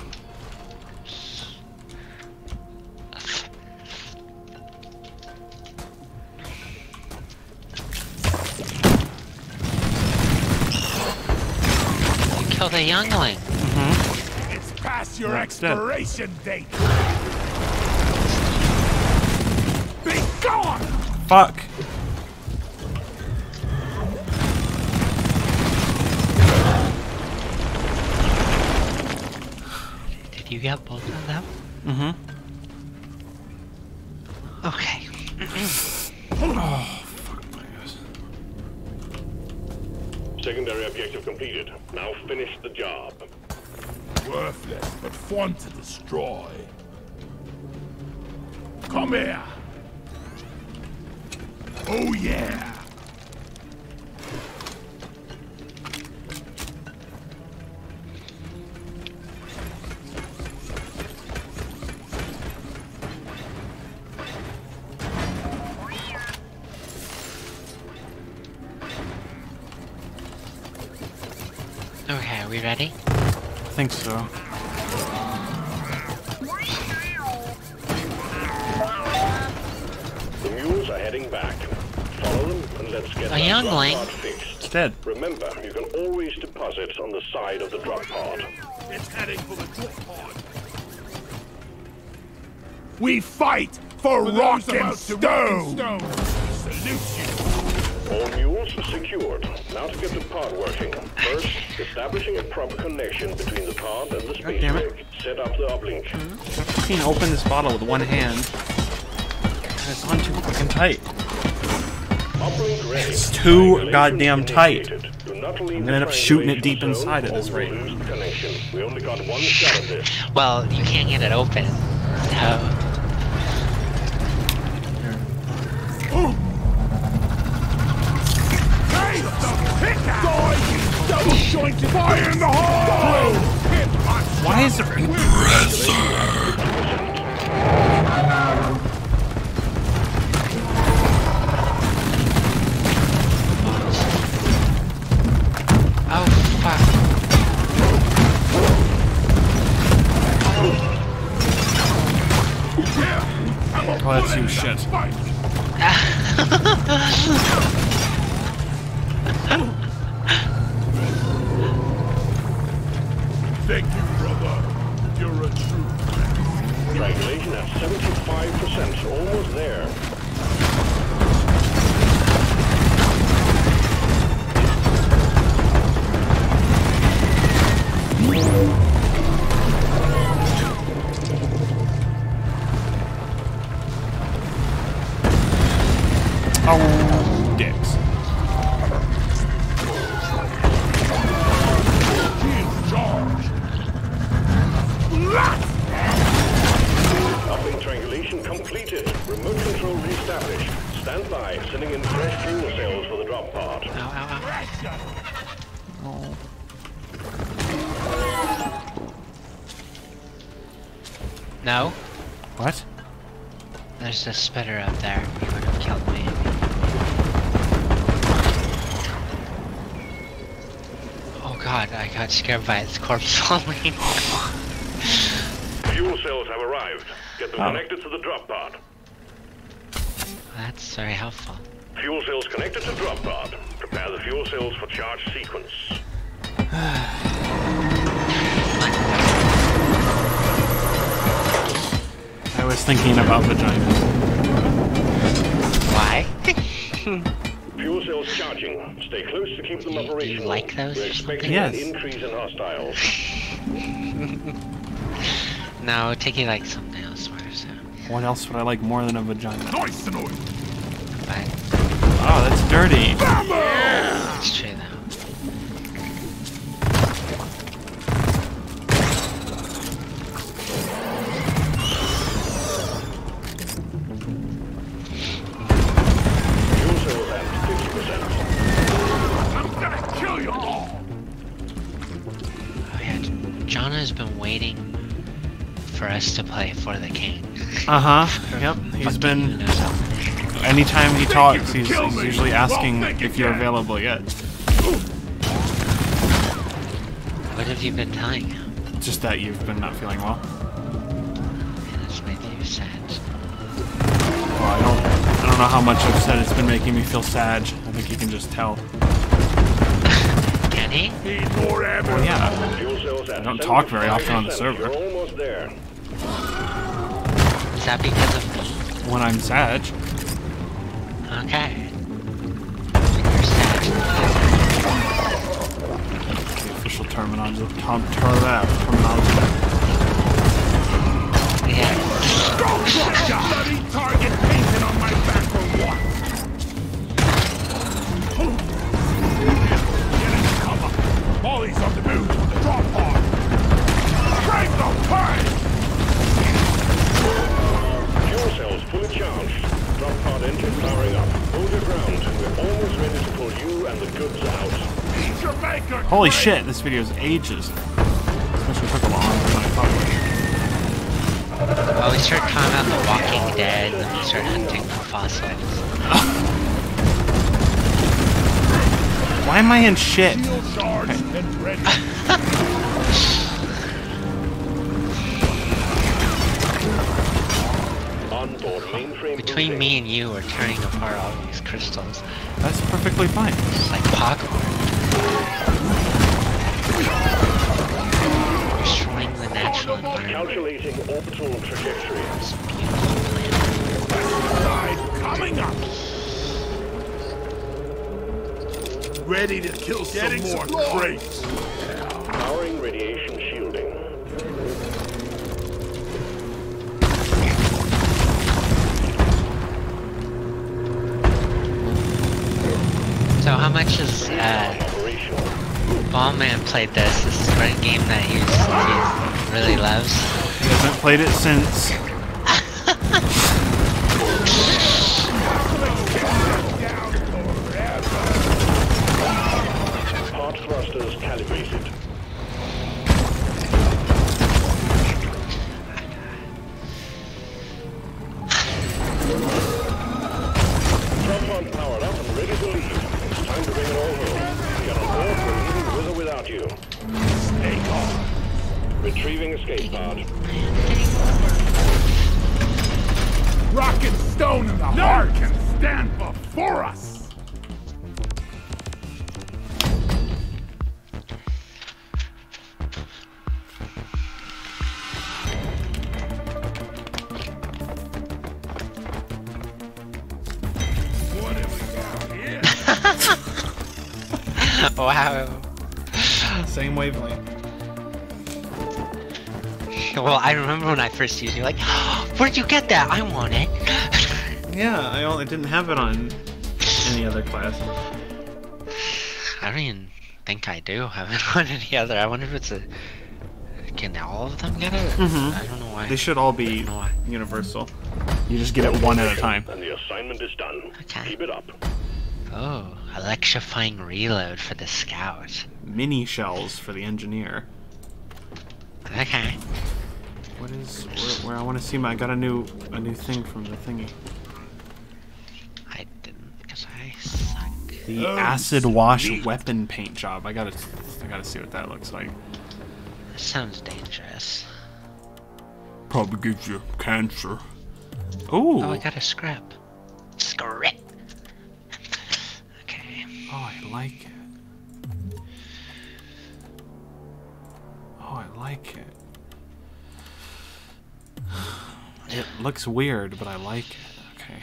You killed a youngling. It's past your That's dead. expiration date. Be gone! Fuck. Did you get both of them? Mm-hmm. Okay. Oh, fuck my ass. Secondary objective completed. Now finish the job. Worthless, but fun to destroy. Come here. Oh yeah. Okay, are we ready? I think so. The mules are heading back. Follow them and let's get A that youngling? drop pod fixed. It's dead. Remember, you can always deposit on the side of the drop pod. It's heading for the drop pod. We fight for rock and stone. Salute you. All mules secured. Now to get the pod working. First, establishing a proper connection between the pod and the space damn it. rig. Set up the uplink. I can open this bottle with one hand. And it's on too fucking tight. Uplink ready. It's too Triangulation goddamn tight. initiated. Do not leave I'm gonna end the up shooting it triangulation deep zone inside at or this we'll rate. lose the connection. We only got one shot of this. Well, you can't get it open. No. Hey, die, you double-jointed fire in the hole! Why is there an Oh, fuck. Oh, that's you, shit. Thank you, brother. You're a true friend. Triangulation at 75%. Almost there. Oh, dicks. Charge. Uplink triangulation completed. Remote control reestablished. Stand by. Sending in fresh fuel cells for the drop pod. Ow, ow, ow. No? What? There's a spitter up there. He would have killed me. Oh god, I got scared by its corpse falling. Fuel cells have arrived. Get them connected to the drop pod. That's very helpful. Fuel cells connected to drop pod. Prepare the fuel cells for charge sequence. I was thinking about vaginas. Why? Fuel cells charging. Stay close to keep them Do you operational. like those We're or expecting something? an increase in hostiles. No, take it like something else worse. What else would I like more than a vagina? Nice and oily. But Oh, that's dirty. it's true though. Fuel cells at 50%. I'm gonna kill you all. has been waiting for us to play For the King. Yep. He's been. Anytime he talks, he's usually asking if you're available yet. What have you been telling him? Just that you've been not feeling well. And it's made you sad. Well, I don't know how much I've said it's been making me feel sad. I think you can just tell. Can he? Well, yeah. I don't talk very often on the server. Almost there. Is that because of me? When I'm sad. Okay. When you're sad. The official terminology. Yeah. Bloody target painted on my back for what? Get in cover. Molly's on the move. Drop pod. Break the pipe! Fuel cells fully charged. Drop pod engine powering up. Hold your ground. We're almost ready to pull you and the goods out. Jamaica! Holy shit, this video is ages. This mission took a long time than I thought it would. Well, we start talking about The Walking Dead, and then we start hunting for fossils. Why am I in shit? Shield charged and ready. Onboard mainframe. Between me and you, we're tearing apart all these crystals. That's perfectly fine. It's like popcorn. Destroying the natural environment. Calculating orbital trajectory. It's a beautiful planet. Side coming up. Ready to kill some more crates. Powering radiation shielding. So how much is Ballman played this? This is a game that he really loves. He hasn't played it since. Part thrusters calibrated. Drop pod powered up and ready to leave. Time to bring it all home. Get on board, we're leaving with or without you. Stay calm. Retrieving escape pod. Rock and stone in the heart can stand before us. What have we got here? Wow. Same wavelength. Well, I remember when I first used it, like, where'd you get that? I want it. Yeah, I didn't have it on any other class. I don't even think I do have it on any other. I wonder if it's a... Can all of them get it? I don't know why. They should all be universal. You just get it one at a time. And the assignment is done. Okay. Keep it up. Oh, electrifying reload for the scout. Mini shells for the engineer. Okay. What is where I want to see my? I got a new thing from the thingy. I didn't, because I suck. The acid wash weapon paint job. I gotta see what that looks like. That sounds dangerous. Probably gives you cancer. Ooh. Oh, I got a scrap. Scrap. Okay. Oh, I like it. Oh, I like it. It looks weird, but I like it. Okay.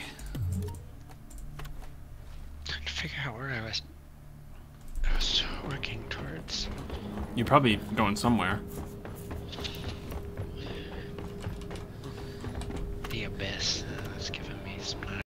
Trying to figure out where I was working towards. You're probably going somewhere. The abyss. That's giving me some